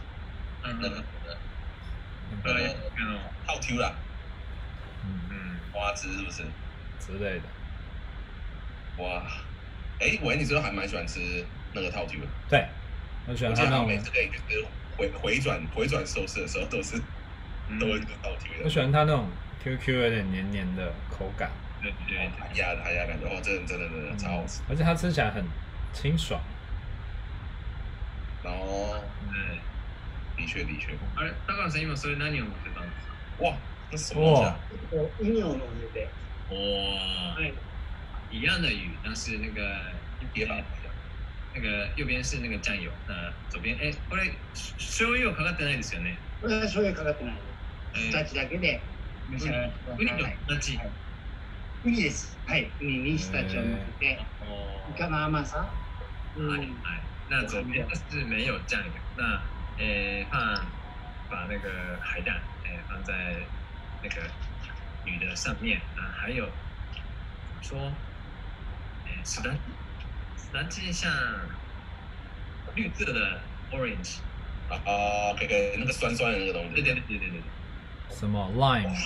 套 Q 啦。花枝是不是？ 之类的。 哇，喂，你是不是还蛮喜欢吃那个套 Q 的？ 对，我喜欢他那种。 每次可以就是回转寿司的时候都会是套 Q 的。 我喜欢他那种 QQ 有点黏黏的口感。 对， 弹牙感觉，真的超好吃。 而且它吃起来很清爽。 然后，的确。 高野さん今それ何を持ってたんですか？ 哇，那什么东西啊？ ウニを乗せて。 一样的鱼，但是那个别把那个右边是那个酱油，那左边これ醤油かかってないですよね。 これは醤油かかってない。下地だけで召し上がってください。 ウニと下地。 ウニです。はい、ウニに下地を乗せて、イカの甘さ。 那左边是没有酱油，那把那个海胆放在那个鱼的上面啊，还有说史丹基像绿色的 orange 给那个酸的那个东西。 对。 什么 lime？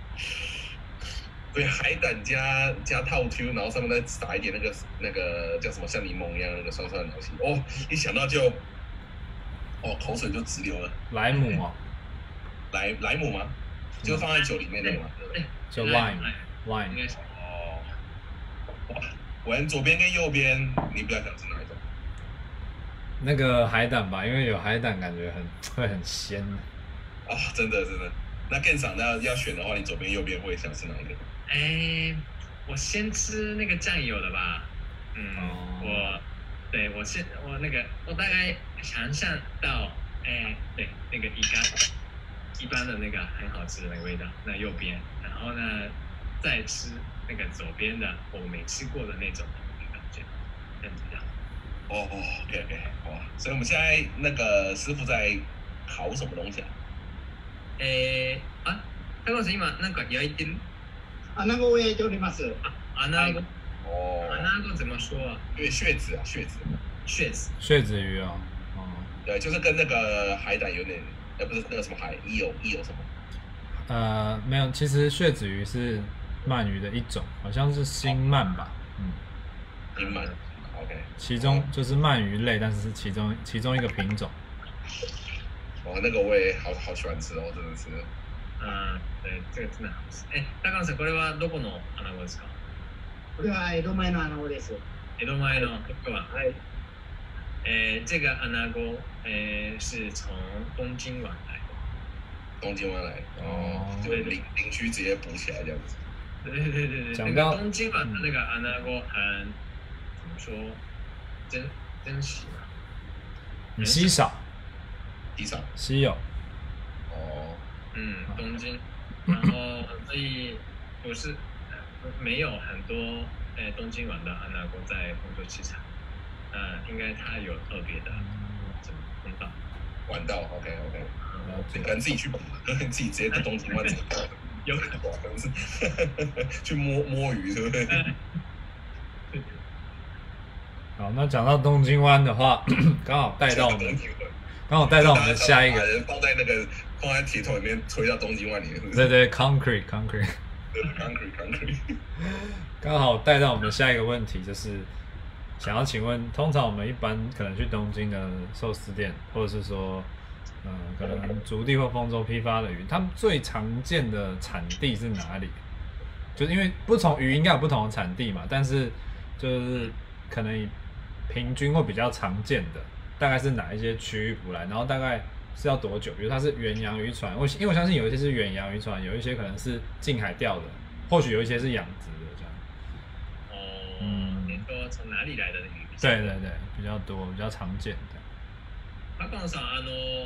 对，海胆加套 Q， 然后上面再撒一点那个叫什么像柠檬一样那个酸的东西。一想到就口水就直流了。莱姆吗？就放在酒里面那个嘛。 对， 就 lime。 应该是。 我左边跟右边，你比较想吃哪一种？ 那个海胆吧，因为有海胆，感觉会很鲜。 真的。那更少要选的话，你左边右边会想吃哪一个？ 我先吃那个酱油的吧。我大概想象到，对，那个一般的那个很好吃的那个味道，那右边，然后呢再吃那个左边的我没吃过的那种感觉，这样子这样。 OK， 哇！所以我们现在那个师傅在烤什么东西啊？ 高野さん今なんか焼いてる？ 穴子を焼いております。 穴子， 哦， 穴子怎么说啊？ 因为血子啊，血子， 血子鱼哦，哦， 对，就是跟那个海胆有点，不是那个什么海，伊有什么？ 没有，其实血子鱼是鳗鱼的一种，好像是新鳗吧， 金鳗，OK， 其中就是鳗鱼类，但是是其中一个品种。 哦，那个我也好喜欢吃哦，真的是。 对，这个真的好吃。高野さん、これはどこの穴子ですか？ これは江戸前の穴子です。 江戸前のここは。はい。这个穴子，是从东京湾来的。 东京湾来，就邻居直接捕起来这样子。 对。 讲到东京湾的那个穴子很怎么说？珍惜嘛。 稀少。稀有。 哦。 东京，然后所以不是没有很多东京湾的穴子在工作市场，应该它有特别的什么通道。 管道 ，OK， 可能自己去捕，可能自己直接在东京湾有可能是去摸鱼，对不对？ 好，那讲到东京湾的话，刚好带到我们的下一个， 把人放在铁桶里面推到东京湾里面， 对 ，concrete，刚好带到我们的下一个问题，就是想要请问，通常我们一般可能去东京的寿司店，或者是说，可能竹地或丰州批发的鱼，他们最常见的产地是哪里？就是因为不同鱼应该有不同的产地嘛，但是就是可能平均或比较常见的，大概是哪一些区域捕来，然后大概是要多久？比如它是远洋渔船，因为我相信有一些是远洋渔船，有一些可能是近海钓的，或许有一些是养殖的这样。 你说从哪里来的鱼？ 对，比较多，比较常见的。 高野さん、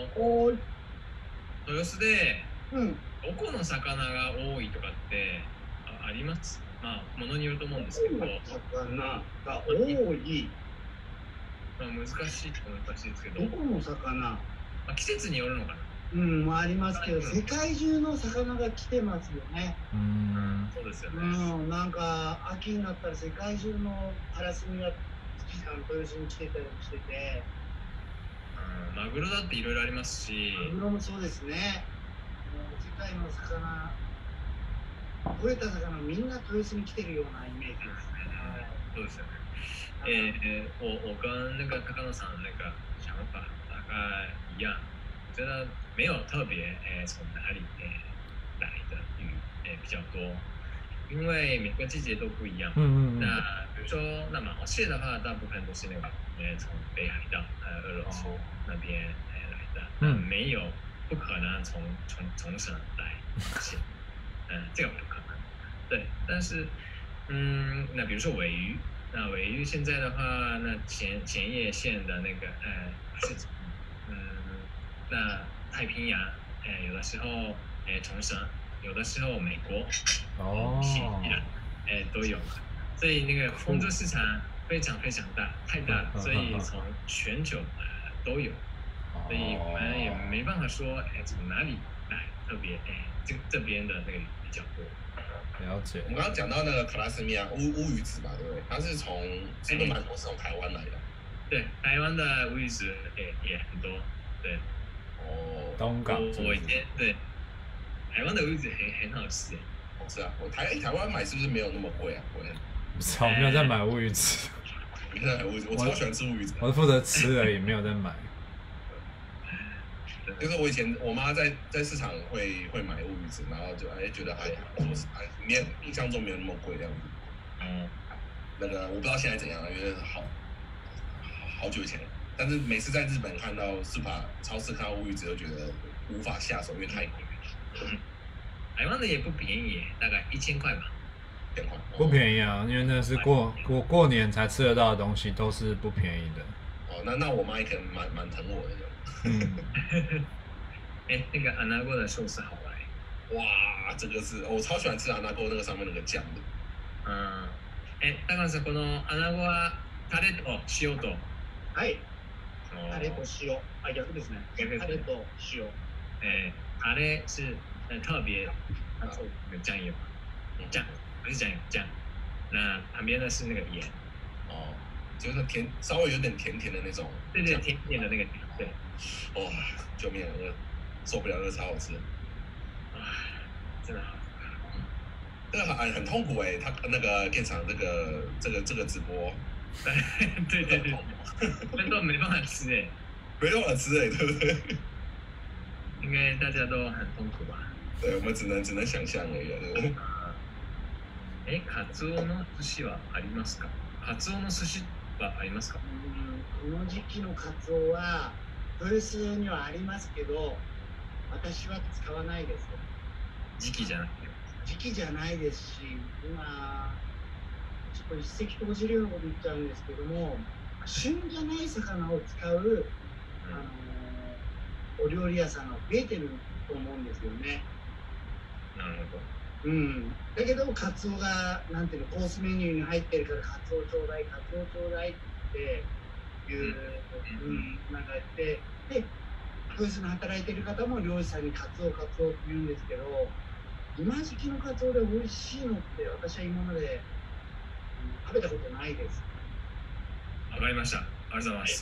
豊洲でどこの魚が多いとかってあります？まあ物によると思うんですけど。 魚が多い。 難しいですけど。 どこの魚？ 季節によるのかな。 ありますけど、世界中の魚が来てますよね。 そうですよね。 なんか秋になったら世界中のカラスミが豊洲に来てたりしてて。 マグロだっていろいろありますし。 マグロもそうですね。世界の魚、取れた魚みんな豊洲に来てるようなイメージですね。 そうですよね。我跟那个高野さん那个想法大概一样，觉得没有特别从哪里来的鱼比较多，因为每个季节都不一样。那比如说那毛蟹的话，大部分都是那个从北海道俄罗斯那边来的，没有不可能从省来毛蟹，这个不可能。对，但是那比如说尾鱼。那尾鱼现在的话，那前叶县的那个是那太平洋有的时候冲绳，有的时候美国新西兰都有，所以那个丰洲市场非常非常大，太大了，所以从全球都有，所以我们也没办法说从哪里来，特别这边的那个比较多。 了解。 我们刚刚讲到那个卡拉斯米亚乌鱼子嘛，对不对？它是是不是蛮多是从台湾来的？ 对，台湾的乌鱼子也很多，对。 东港。 我以前对，台湾的乌鱼子很好吃。 是啊，台湾买是不是没有那么贵啊？ 不知道，我没有在买乌鱼子。 我超喜欢吃乌鱼子。 我是负责吃而已，没有在买。 就是我妈在市场会买乌鱼子，然后就觉得还印象中没有那么贵这样子。那个我不知道现在怎样，因为好久以前，但是每次在日本看到超市看到乌鱼子，都觉得无法下手，因为太贵了。 台湾的也不便宜，大概1000块吧。 不便宜啊，因为那是过年才吃得到的东西，都是不便宜的。 那我妈也可能蛮疼我的。 那个アナゴ的寿司好来。 哇，这个是我超喜欢吃アナゴ那个上面那个酱的。 高野さん、このアナゴはタレと塩と。 はい。タレと塩。逆ですね。タレと塩。 タレ是特别，它做那个酱油，酱不是酱油酱。 那旁边呢是那个盐。 哦，就是甜，稍微有点甜甜的那种。 对对，甜甜的那个。对。 哇，救命啊！那个受不了，那个超好吃。 啊，真的好。 这个很痛苦哎，他那个电厂这个直播。 对，那都没办法吃哎。 没办法吃哎，对不对？ 应该大家都很痛苦吧？ 对，我们只能想象而已，对不对？カツオの寿司はありますか？カツオの寿司はありますか？ この時期のカツオは豊洲にはありますけど、私は使わないです。 時期じゃなくて。 時期じゃないですし、今ちょっと一石投じるようなこと言っちゃうんですけども、旬じゃない魚を使う、お料理屋さんが増えてると思うんですよね。 なるほど。 だけどカツオがなんていうの、コースメニューに入ってるからカツオちょうだいカツオちょうだいっていう、なんかやってで、豊洲で働いてる方も漁師さんにカツオって言うんですけど、今時期のカツオで美味しいのって私は今まで食べたことないです。 わかりました。ありがとうございます。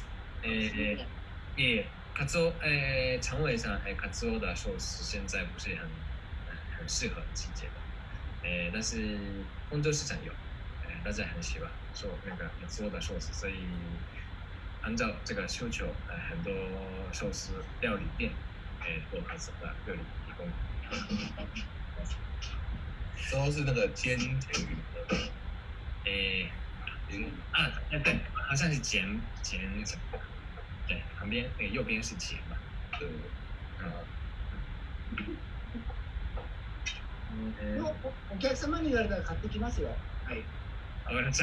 カツオ，肠胃上，カツオ的寿司现在不是很适合季节的，但是丰州市场有，大家很喜欢做那个カツオ的寿司，所以按照这个需求，很多寿司料理店，做カツオ的料理提供。 这都是那个煎鱼的。 对，好像是碱什么，对，旁边那个右边是碱吧？ 对， お客様に言われたら買ってきますよ。はい。 わかりました。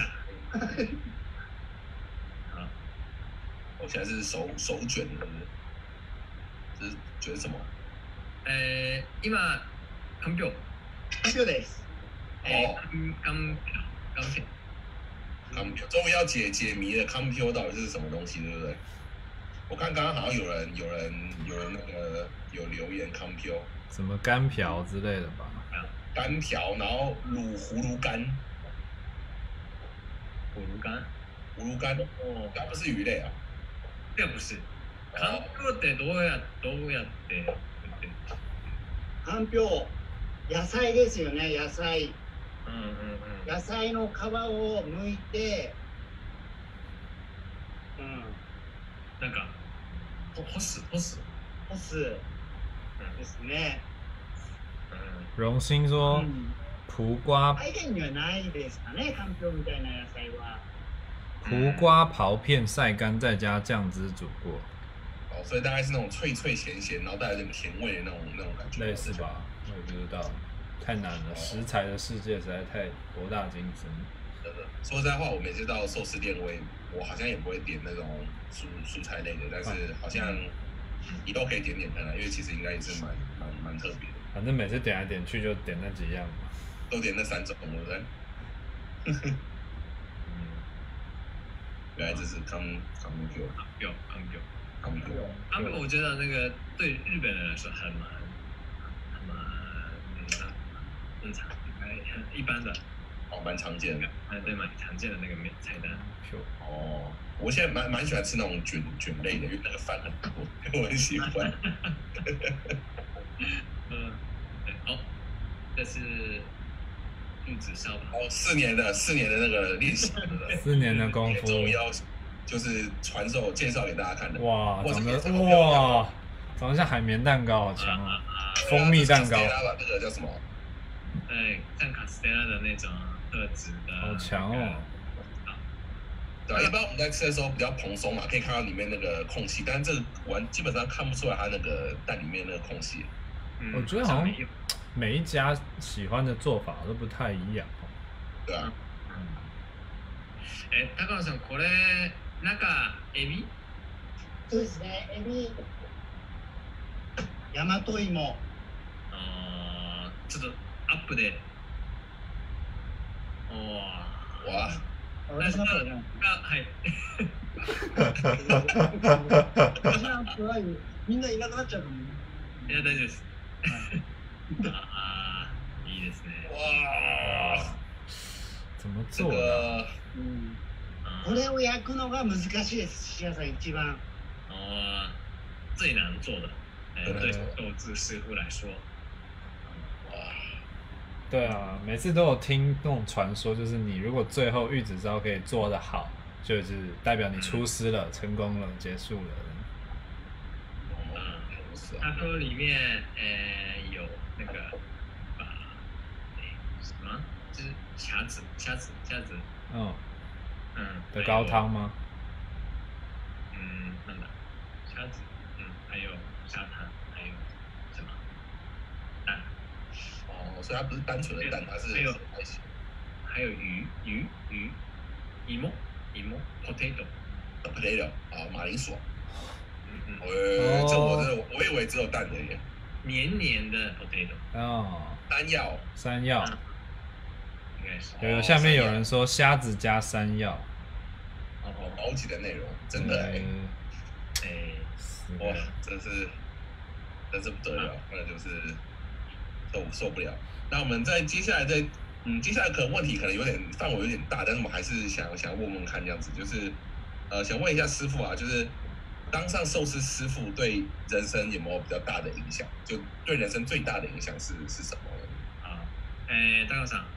好， 我现在是手卷的，这是卷什么？ 今かんぴょう。 かんぴょうです。 かんぴょう。 康飘，终于要解谜了，康飘到底是什么东西，对不对？我看刚刚好像有人那个有留言康飘， 什么干瓢之类的吧？ 干瓢，然后葫芦干，葫芦干，它不是鱼类啊？ 这不是，かんぴょうってどうやってかんぴょう、野菜ですよね、野菜。野菜の皮を剥いて、 なんか干すですね。 荣兴说，苦瓜海外にはないですかね、かんぴょうみたいな野菜は。 苦瓜刨片晒干，再加酱汁煮过。 哦，所以大概是那种脆咸，然后带有点甜味的那种感觉。 类似吧，我也不知道。太难了，食材的世界实在太博大精深。 真的，说实在话，我每次到寿司店，我好像也不会点那种蔬菜类的，但是好像以后可以点看看，因为其实应该也是蛮特别的。 反正每次点来点去就点那几样嘛， 都点那3种，对不对？原来这是康彪， 我觉得那个对日本人来说还蛮一般的， 蛮常见的， 对，蛮常见的那个菜单。 哦，我现在蛮喜欢吃那种卷类的，因为那个饭很多，我很喜欢。 好，这是肚子烧烤。 哦，4年的那个练习 ，4年的功夫， 终于要就是介绍给大家看的。 哇，长得像海绵蛋糕，好强啊！蜂蜜蛋糕， 那个叫什么？ 像卡斯特拉的那种特质的， 好强哦！ 对，一般我们在吃的时候比较蓬松嘛，可以看到里面那个空隙，但是这个基本上看不出来它那个蛋里面那个空隙。 我觉得好像每一家喜欢的做法都不太一样。 对啊。 高野さん、これ中エビ？ そうですね、エビ、大和芋。 ちょっとアップで。 哇。 私のアップはい。 私のアップはみんないなくなっちゃうかも。 いや、大丈夫です。いいですね。 哇， 怎么这做的？ 个これを焼くのが難しいです。寿司屋さん一番。 最难做的，对对豆制师傅来说， 对啊，每次都有听那种传说，就是你如果最后玉子烧可以做得好，就是代表你出师了，成功了，结束了。 是啊， 他说里面有那个什么，就是虾子， 的高汤吗？ なんだ，虾子，还有沙滩，还有什么蛋？ 所以它不是单纯的蛋，它是还有鱼，potato， 马铃薯。 哦， 这我以为只有蛋而已。 黏黏的 potato。 山药。 应该是。 有下面有人说虾子加山药。 高级的内容，真的哇，真是不得了，那就是受不了。那我们在接下来接下来可能问题可能有点范围有点大，但是我们还是想问问看这样子，就是想问一下师傅啊，就是当上寿司师傅对人生有没有比较大的影响？就对人生最大的影响是什么？ 高野さん、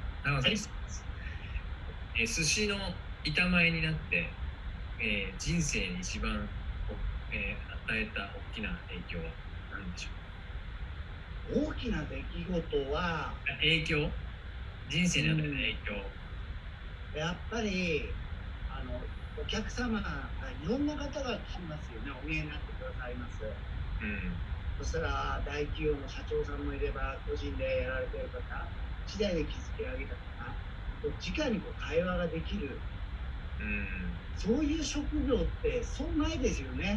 寿司の板前になって、人生に一番、与えた大きな影響は何でしょう？大きな出来事は人生に与えた影響。 やっぱりお客様いろんな方が来ますよね。お見えになってくださいます。そしたら大企業の社長さんもいれば、個人でやられている方、一代で築き上げた方、直に会話ができる、そういう職業ってそうないですよね。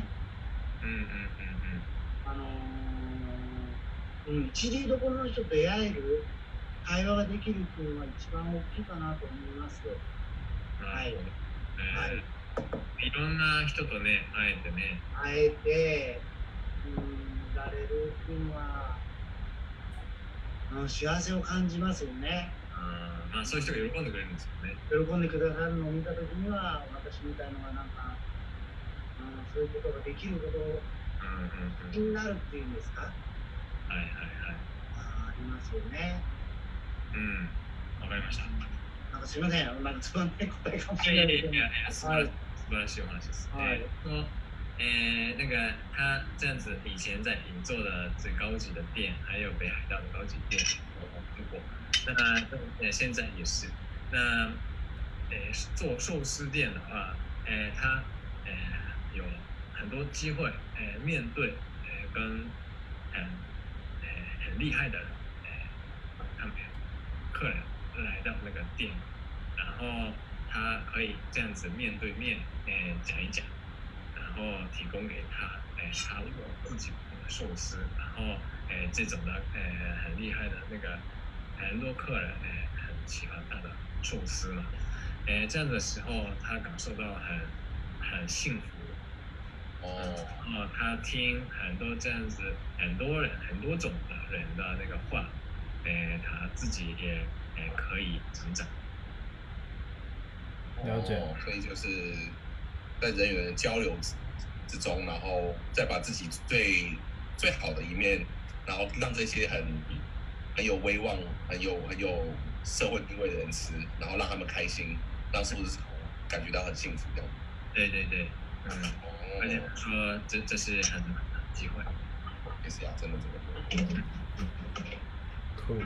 一流どころの人と出会える、会話ができるっていうのが一番大きいかなと思います。はい。 いろんな人とね、 会えて、られるっていうのは、幸せを感じますよね。 そういう人が喜んでくれるんですよね。 喜んでくださるのを見たときには、私みたいのがなんか、そういうことができること気になるっていうんですか。ありますよね。 わかりました。 なんかすみません、なんかつまんない答えかもしれないけど。 素晴らしいお話です。那个他这样子以前在银座的最高级的店，还有北海道的高级店我听过。那现在也是。那做寿司店的话，他有很多机会，面对跟很厉害的人，他们客人来到那个店，然后他可以这样子面对面讲一讲。然后提供给他，他自己的寿司，然后这种的很厉害的那个很多客人很喜欢他的寿司嘛，这样的时候他感受到很幸福。他听很多这样子很多种的人的那个话，他自己也可以成长。 了解。 所以就是在人与人交流之中，然后再把自己最好的一面，然后让这些很有威望、很有社会地位的人吃，然后让他们开心，让寿司感觉到很幸福这样。 对，而且说这是很难的机会。 也是啊，真的。 Cool。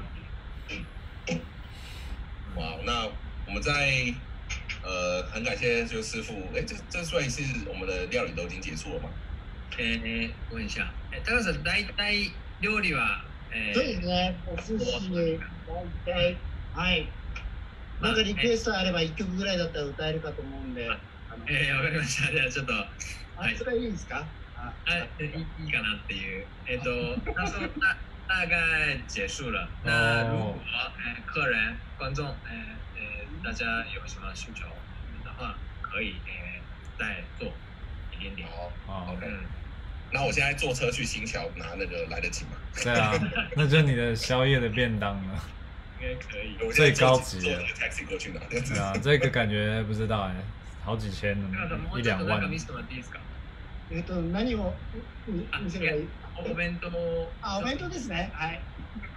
哇，那我们在。很感谢就师傅，这算是我们的料理都已经结束了吗？ 問一下、高橋さん、大体料理は、 そうですね、お寿司、大体、はい。なんかリクエストあれば1曲ぐらいだったら歌えるかと思うんで。わかりました。じゃあちょっと。 それはいいですか？ いいかなっていう。他说大概结束了。那如果客人、观众、大家有什么需求的话，可以再做一点点。 OK。那我现在坐车去新桥拿那个来得及吗？ 对啊，那就是你的宵夜的便当了。 应该可以。 我现在最高级的坐那个 taxi 过去拿，这样子对啊，这个感觉不知道哎，好几千呢，一两万。 見せてもらっていいですか？ 何を見せればいい？ お弁当。 お弁当ですね。はい。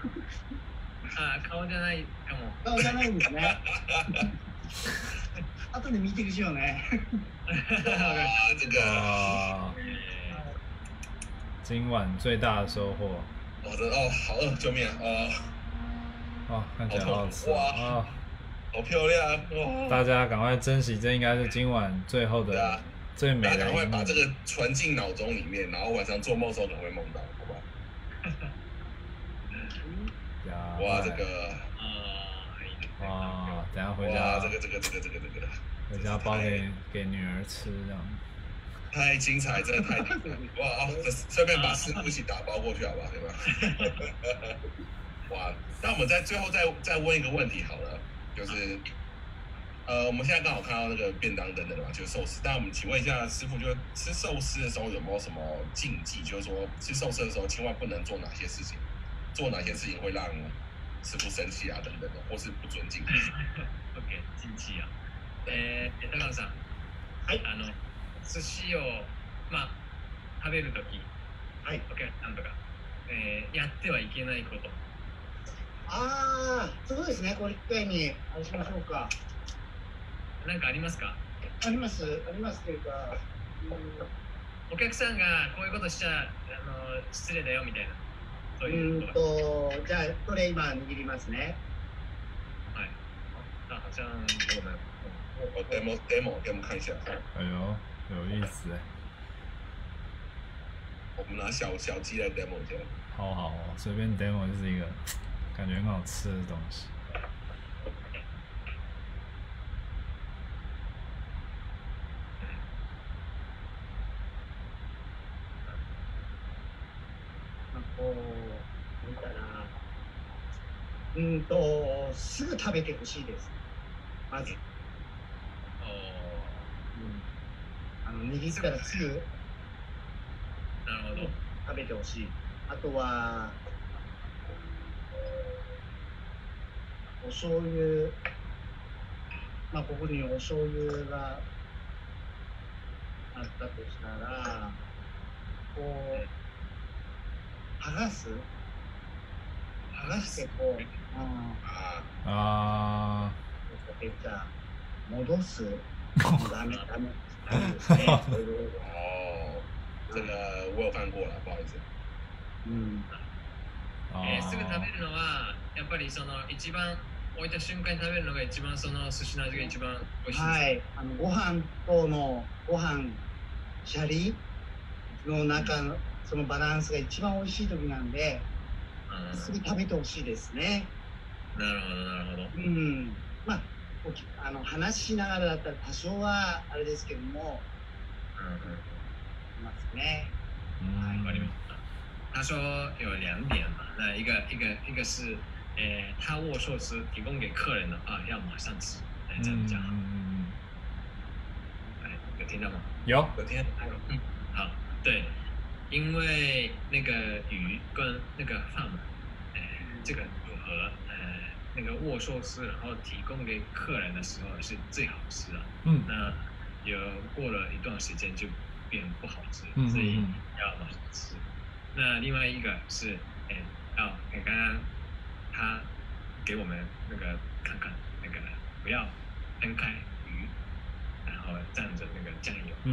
顔じゃないかも。 顔じゃないんですね。後で見てるしようね。 这个今晚最大的收获。 好饿，救命看起来好好吃哇，好漂亮哇！ 大家赶快珍惜，这应该是今晚最后的最美的一幕。 赶快把这个传进脑中里面，然后晚上做梦的时候可能会梦到，好不好？哇，这个等下回家， 这个， 回家包给女儿吃这样。 太精彩，真的太精彩！哇，顺便把师傅一起打包过去，好不好？对吧？哇，那我们最后再问一个问题好了，就是我们现在刚好看到那个便当等等的嘛，就是寿司。但我们请问一下师傅，就是吃寿司的时候有没有什么禁忌？就是说吃寿司的时候千万不能做哪些事情，做哪些事情会让师傅生气啊等等的，或是不尊敬。 OK， 禁忌啊。高野さん、はい、寿司を食べるとき、はい、お客さんとか、やってはいけないこと。 そうですね。これ一回にあれしましょうか。 なんかありますか？ ありますというか、 お客さんがこういうことしちゃ失礼だよみたいな。そういうじゃあこれ今握りますね。 はい。好像我们 demo 给我们看一下。 哎呦，有意思哎。 我们拿小鸡来 demo 一下。 好哦，随便 demo 就是一个感觉很好吃的东西。 こう見たら、すぐ食べてほしいです。まず。握ったらすぐ食べてほしい。あとはお醤油、ここにお醤油があったとしたら、こう剥がしてこう、じゃあ戻す。ダメですね。 这个我有看过了，不好意思。 すぐ食べるのはやっぱりその一番置いた瞬間に食べるのが一番その寿司の味が一番美味しいです。はい、 ご飯とのシャリの中のそのバランスが一番美味しい時なんで、すぐ食べてほしいですね。 なるほどなるほど。 話しながらだったら多少はあれですけども、いますね。 わかりました。他说有2点嘛，那一个是，他握寿司提供给客人的话，要马上吃，这样讲。有听到吗？ 有听。 好，对，因为那个鱼跟那个饭嘛，这个组合，那个握寿司，然后提供给客人的时候是最好吃的。那有过了一段时间就变不好吃，所以要马上吃。那另外一个是，刚刚他给我们那个看看那个不要分开鱼，然后蘸着那个酱油。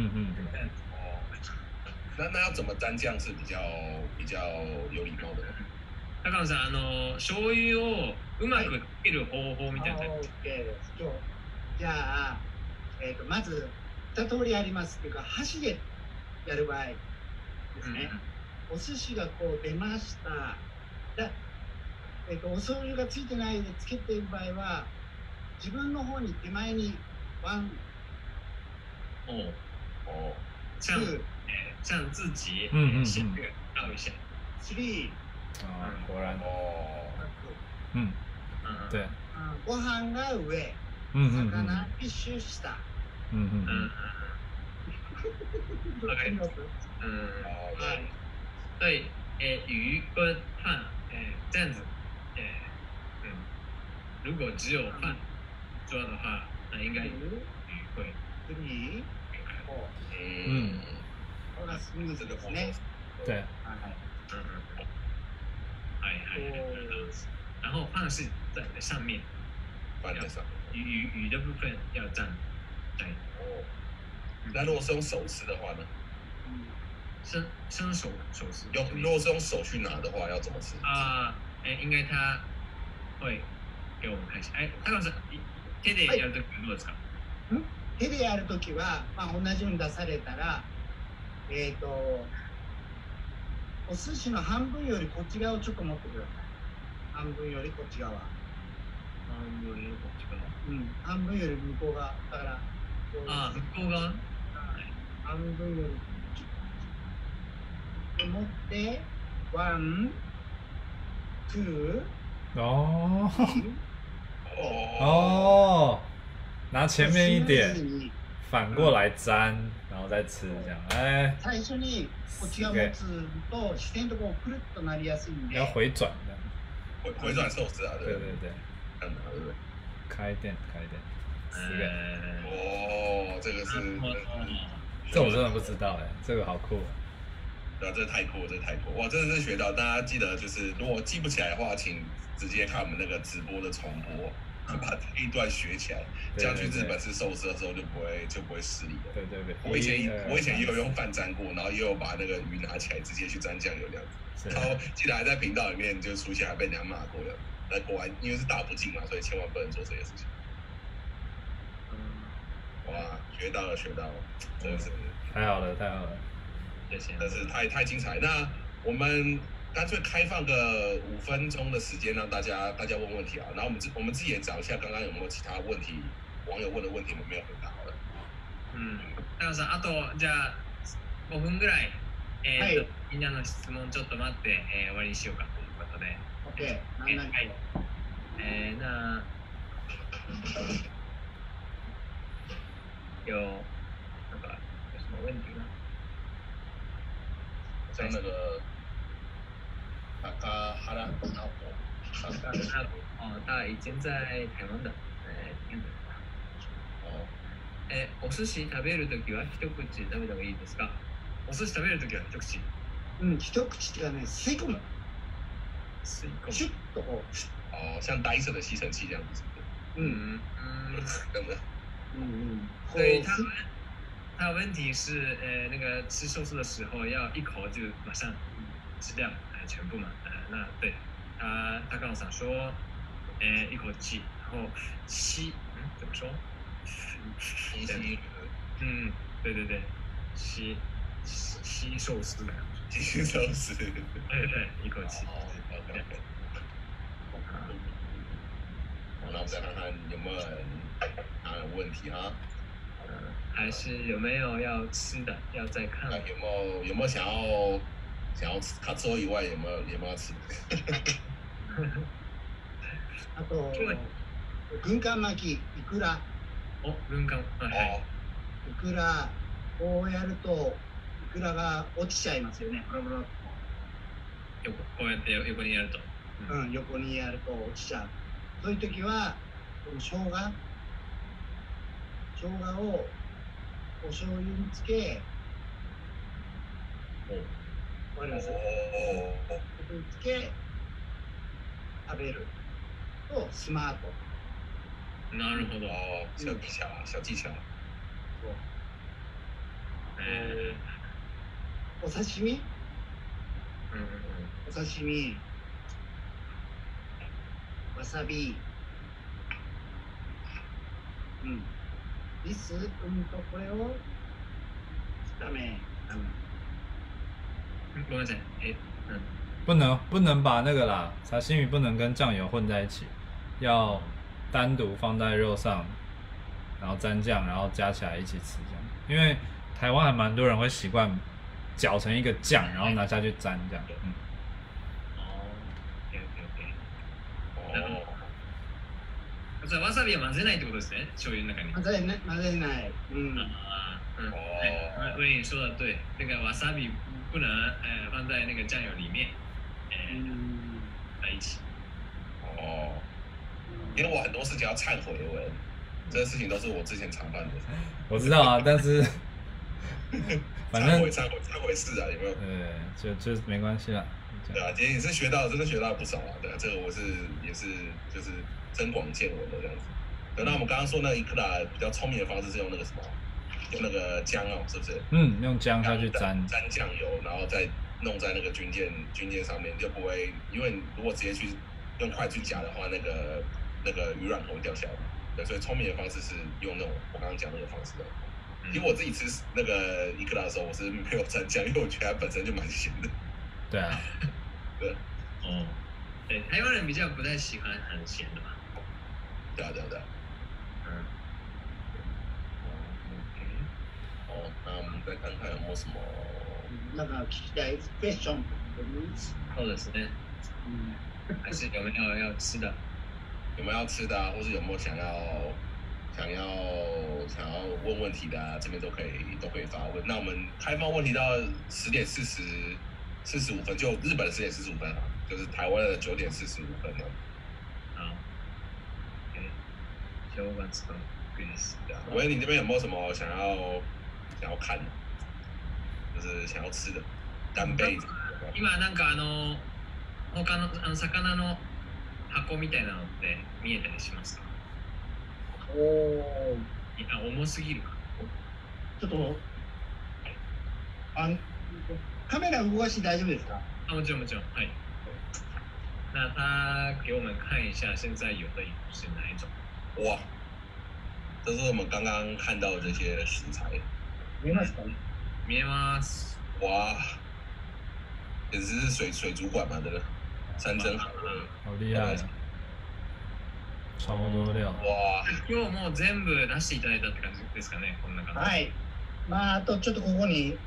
那要怎么蘸酱是比较有礼貌的？ 高野さん、醤油をうまくかける方法みたいな。 じゃあ、まず2通りありますっていうか、箸でやる場合ですね。お寿司がこう出ました。お醤油がついてないでつけている場合は、自分の方に手前にワン、 像自己先倒一下。 3。 果然。对。 ご飯が上、魚フィッシュ下。わかります？ 对，鱼跟饭，这样子， 如果只有饭做的话，那应该鱼会。 3、 嗯， これがスムーズですね。 对， 然后饭是在上面， 放在上面。 鱼的部分要站。对。 那如果是用手吃的话呢？ 伸手吃。 如果是用手去拿的话，要怎么吃？ 应该他会给我们看一下。高野さん、手でやるときはどうですか？ 手でやるときは、同じように出されたら、お寿司の半分よりこっち側をちょっと持ってください。半分よりこっち側。 半分よりこっち側。 半分より向こう側。だから、 向こう側？ 半分より持って、ワン、ツー、 哦，拿前面一点，反过来沾，然后再吃这样。 最初にこっち側持つと視線とこうくるっとなりやすいんで。 要回转的。 回转寿司啊，对对。 看哪对不对？ 开店。10个。 这个是。 这我真的不知道这个好酷。 对啊，这太酷了，哇，真的是学到。大家记得就是，如果记不起来的话，请直接看我们那个直播的重播，把这一段学起来，这样去日本吃寿司的时候就不会失礼了。 对。 我以前也有用饭沾过，然后也有把那个鱼拿起来直接去沾酱油这样子。然后记得还在频道里面就出现，还被人家骂过的。那果然因为是打不进嘛，所以千万不能做这些事情。哇，学到了，真的是太好了。 谢谢。 真是太精彩。那我们干脆开放个5分钟的时间，让大家问问题啊。然后我们自己也找一下，刚刚有没有其他问题，网友问的问题我们没有回答好了。 高野さん、あとじゃあ5分ぐらい、みんなの質問ちょっと待って、終わりにしようかということで。 OK。 那那有什么问题吗？ 像那个高原直他已经在台湾的。お寿司食べるときは一口食べた方がいいですか？お寿司食べるときは一口。 一口っていうかね、吸い込む。シュッとこう。 像呆着的吸尘器这样子。真的。 对他问题是那个吃寿司的时候要一口就马上吃掉全部嘛。那对他跟我说一口气，然后吸，怎么说？ 吸。 对，吸寿司的。 吸寿司。对， 一口气。 那我们再看看有没有人问题哈。 还是有没有要吃的？要再看。 有没有想要吃？カツオ以外有没有要吃？ あと軍艦巻き、イクラ。 軍艦。 イクラこうやるとイクラが落ちちゃいますよね。ブラブラ。 こうやって横にやると。 横にやると落ちちゃう。そういう時は生姜をお醤油につけ、わかります？につけ食べるとスマート。 なるほど。 小技巧。 お刺身？お刺身。わさび。リス、とこれをダメ。 ごめんなさい。 不能把那个啦，沙西米不能跟酱油混在一起，要单独放在肉上，然后沾酱，然后加起来一起吃这样。因为台湾还蛮多人会习惯搅成一个酱，然后拿下去沾这样。 わさびは混ぜないってことですね、醤油の中に。 混ぜない。 魏颖说的对，那个わさび不能放在那个酱油里面，在一起。 因为我很多事情要忏悔文，这些事情都是我之前常犯的。 我知道啊，但是反正忏悔是啊，有没有？ 就没关系啦。 对啊，今天也是学到，真的学到不少啊。对啊，这个也是就是增广见闻的这样子。对，那我们刚刚说那一克拉比较聪明的方式是用那个什么，用那个姜哦，是不是？ 用姜下去沾酱油，然后再弄在那个军舰上面，就不会，因为如果直接去用筷子去夹的话，那个鱼卵会掉下来。对，所以聪明的方式是用那种我刚刚讲那个方式的。其实我自己吃那个伊克拉的时候，我是没有沾酱，因为我觉得它本身就蛮咸的。 对啊。 对。 哦。对，台湾人比较不太喜欢很咸的嘛。 对啊。那我们再看看有没有什么。 なんか聞きたいクエスチョン。 そうですね。还是有没有要吃的？ 有没有要吃的啊？或是有没有想要问问题的啊？这边都可以发问。那我们开放问题到10点45分，就日本的10点45分啊，就是台湾的9点45分了。 好。正月のクイズ。 喂，你这边有没有什么想要看的？就是想要吃的干贝。 今なんか他の魚の箱みたいなのって見えたりしますか？重すぎるか。 ちょっとカメラ動かして大丈夫ですか？ もちろん。はい。那他给我们看一下现在有的鱼是哪一种？ 哇，这是我们刚刚看到的这些食材。 見えますか？ 見えます。 哇，简直是水族馆嘛，这个山珍海味， 好厉害！超多料。 哇！ 今日もう全部出していただいたって感じですかね、こんな感じ。 はい。あとちょっとここに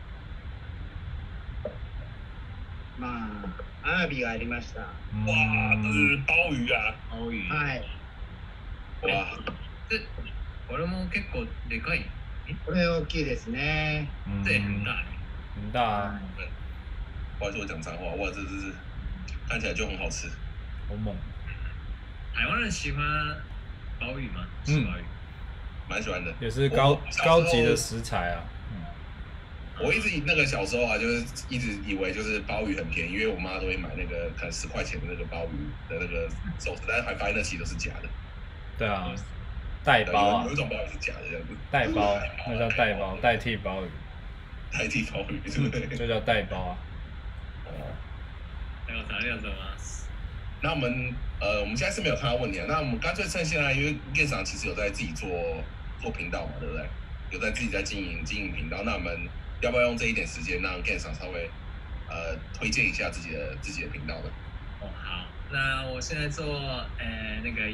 アワビがありました。 哇，这是鲍鱼啊！ 鲍鱼。 はい。 哇！ これも結構でかい。 これ大きいですね。 这很大。 很大啊！ 不好意思，我讲脏话。哇，这是看起来就很好吃。 好猛！ 台湾人喜欢鲍鱼吗？吃鲍鱼。 蛮喜欢的。 也是高级的食材啊。 我一直那个小时候啊，就是一直以为就是鲍鱼很便宜，因为我妈都会买那个可能10块钱的那个鲍鱼的那个寿司，但是还发现那其实都是假的。 对啊，代包啊， 有一种鲍鱼是假的这样子。 代包，那叫代包，代替鲍鱼。 代替鲍鱼是不是？ 就叫代包啊。 ありがとうございます。 那我们现在是没有看到问题啊，那我们干脆趁现在，因为店长其实有在自己做频道嘛，对不对？有在自己在经营频道，那我们要不要用这一点时间让 Gen 厂稍微推荐一下自己的频道呢？ 好，那我现在做那个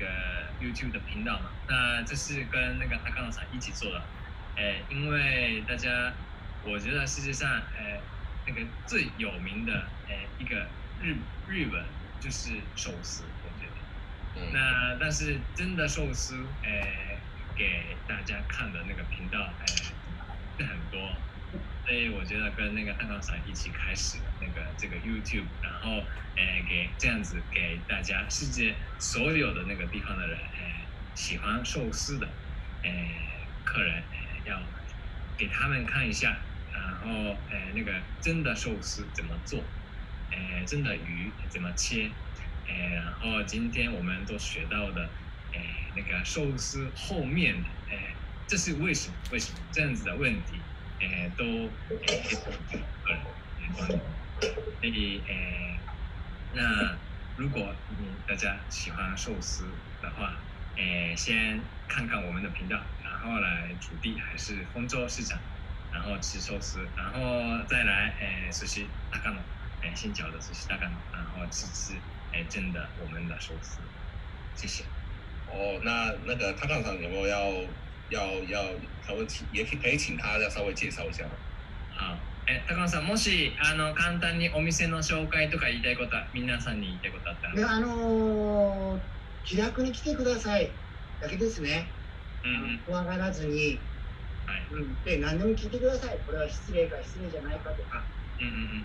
YouTube 的频道嘛，那这是跟那个阿刚厂一起做的，因为大家我觉得世界上那个最有名的一个日本就是寿司，我觉得，那但是真的寿司给大家看的那个频道是很多，所以我觉得跟那个蛋糕厂一起开始这个 YouTube， 然后这样子给大家世界所有的那个地方的人喜欢寿司的客人要给他们看一下，然后那个真的寿司怎么做，真的鱼怎么切，然后今天我们都学到的。那个寿司后面的，这是为什么这样子的问题，都所以那如果大家喜欢寿司的话，先看看我们的频道，然后来主地还是丰州市场，然后吃寿司，然后再来寿司大港新脚的寿司大港，然后吃真的我们的寿司，谢谢。 那个他刚厂有没有要稍微也可以请他稍微介绍一下吗？ 好，高野さん、もし簡単にお店の紹介とか言いたいこと、皆さんに言いたいことあったら。 気楽に来てくださいだけですね。怖がらずに、で何でも聞いてください。これは失礼か失礼じゃないかとか。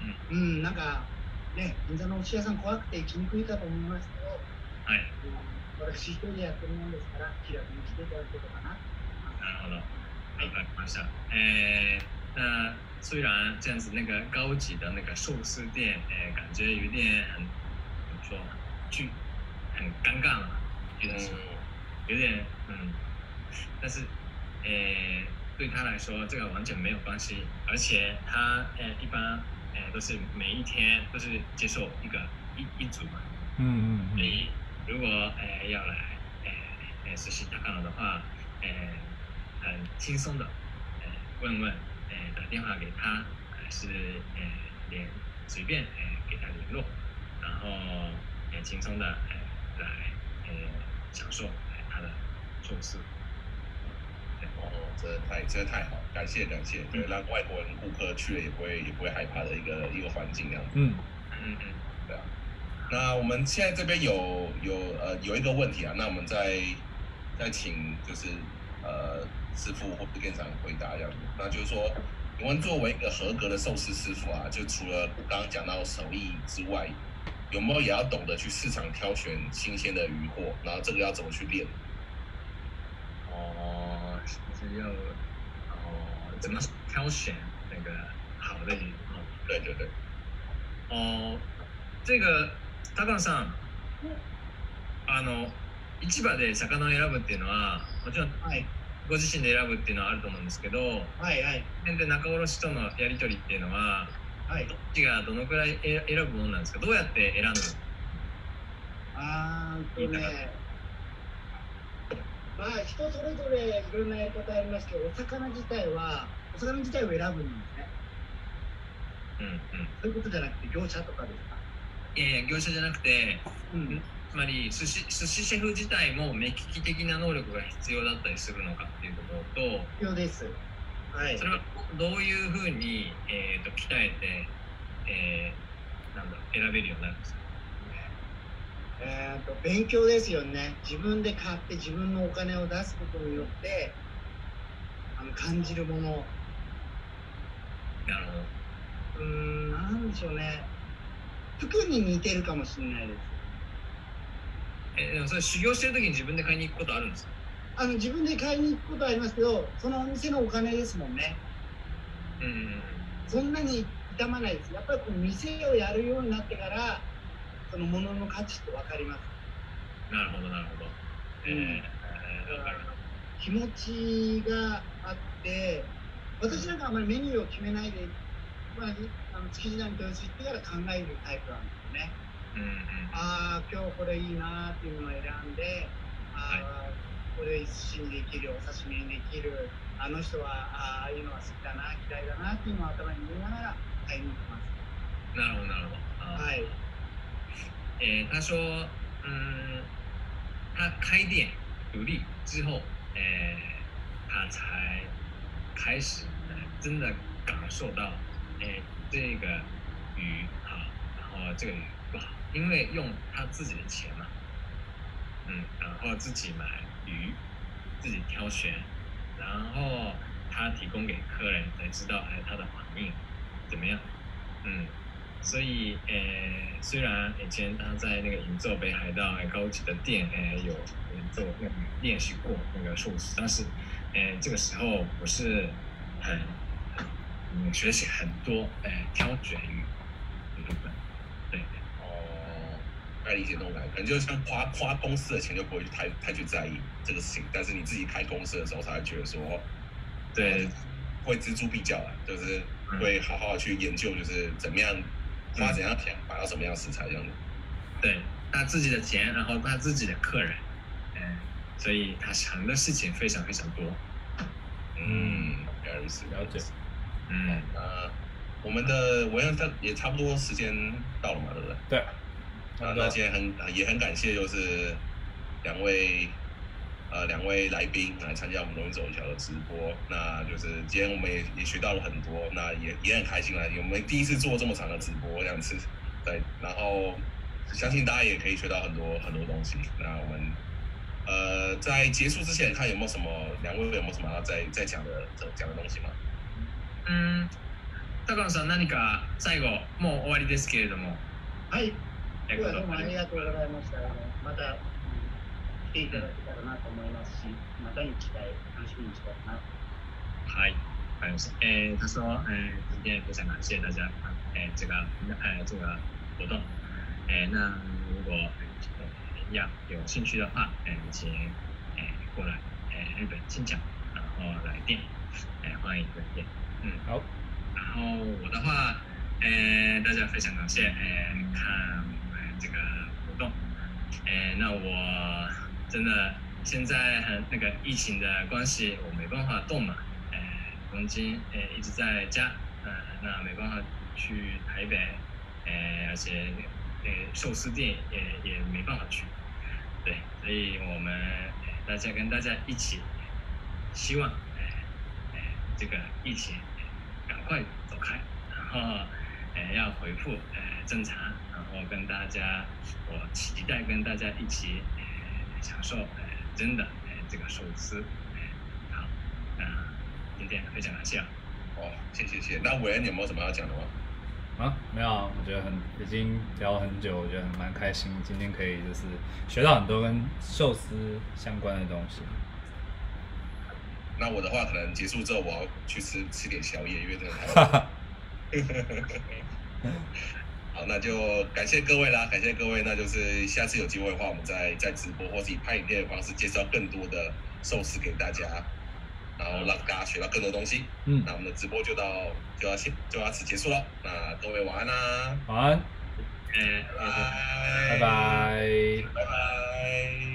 なんかね、銀座のお寿司屋さん怖くて行きにくいかと思いますけど。 私一人でやってるもんですから気楽にしていただくことかな。 なるほど，明白ました。那虽然这样子那个高级的那个寿司店，感觉有点很怎么说，很尴尬嘛，有的时候有点但是对他来说这个完全没有关系，而且他一般都是每一天都是接受一组嘛，所以如果要来实习高野的话，很轻松的问问打电话给他，还是随便给他联络，然后轻松的来享受他的寿司。 哦，真的太好，感谢，对，让外国人顾客去了也不会害怕的一个环境这样子。对啊。那我们现在这边有一个问题啊，那我们再请就是师傅或店长回答这样子。那就是说，请问作为一个合格的寿司师傅啊，就除了刚刚讲到手艺之外，有没有也要懂得去市场挑选新鲜的鱼货？然后这个要怎么去练？ 就是要怎么挑选那个好的鱼？ 对。 这个高野さん、市場で魚を選ぶっていうのはもちろん、ご自身で選ぶっていうのはあると思うんですけど、で仲卸とのやり取りっていうのは、どっちがどのくらい選ぶものなんですか？どうやって選ぶ？ まあ人それぞれいろんなやり方ありますけど、お魚自体を選ぶんですね。そういうことじゃなくて業者とかですか？ 業者じゃなくて、つまり寿司シェフ自体も目利き的な能力が必要だったりするのかっていうところと、 必要です。 それはどういうふうに、鍛えて、選べるようになるんですか？ 勉強ですよね。自分で買って自分のお金を出すことによって感じるもの。 なるほど。 なんでしょうね。服に似てるかもしれないです。 でもそれ修行してる時に自分で買いに行くことあるんですか？ 自分で買いに行くことはありますけど、そのお店のお金ですもんね。そんなに痛まないです。やっぱりこの店をやるようになってからその物の価値って分かります。 なるほど。 気持ちがあって、私なんかあまりメニューを決めないで、築地なり豊洲行ってから考えるタイプなんですよね。今日これいいなっていうのを選んで、これ寿司にできる、お刺身にできる、あの人はああいうのは好きだな、嫌いだなっていうのを頭に入れながら買いに行きます。 なるほど。他说，他开店独立之后，他才开始真的感受到，这个鱼好，然后这个鱼不好，因为用他自己的钱嘛，然后自己买鱼，自己挑选，然后他提供给客人才知道，他的反应怎么样，所以虽然以前他在那个银座北海道高级的店有做那个练习过那个寿司，但是这个时候不是很学习很多挑选鱼的部分，对。 该理解那种感觉，可能就像花公司的钱就不会太去在意这个事情，但是你自己开公司的时候才会觉得说， 对， 会锱铢必较啦，就是会好好的去研究，就是怎么样花怎样钱买到什么样的食材这样子。 对，他自己的钱，然后他自己的客人，所以他想的事情非常非常多。 原来如此， 了解。 我们的文案也差不多时间到了嘛，对不对？ 对。 那今天也很感谢，就是两位来宾来参加我们东西走一条的直播。那就是今天我们也学到了很多，那也很开心啦。我们第一次做这么长的直播这样子，对，然后相信大家也可以学到很多很多东西。那我们在结束之前，看有没有什么两位有没有什么要再讲的东西吗？ 高野さん何か最後もう終わりですけれども。 はい。今日はどうもありがとうございました。またっていただけたらなと思いますし、またに期待楽しみにしたいな。 嗨，欢迎。他说，今天非常感谢大家，这个活动，那如果有兴趣的话，请过来，日本新讲，然后来电，欢迎来电， 好。 然后我的话，大家非常感谢，看我们这个活动，那我真的现在那个疫情的关系，我没办法动嘛。东京一直在家，那没办法去台北，而且寿司店也没办法去，对，所以我们跟大家一起，希望这个疫情赶快走开，然后要恢复正常，然后跟大家，我期待跟大家一起享受真的这个寿司，好，那。今天非常感谢谢。那韦恩有没有什么要讲的吗？ 没有啊，我觉得已经聊了很久，我觉得蛮开心，今天可以就是学到很多跟寿司相关的东西。 那我的话，可能结束之后我要去吃点宵夜，因为真的太晚。好，那就感谢各位啦，感谢各位。那就是下次有机会的话，我们再直播或是以拍影片的方式介绍更多的寿司给大家。然后让大家学到更多东西。那我们的直播就要此结束了。那各位晚安啦！ 晚安。 拜拜。 拜拜。 拜拜。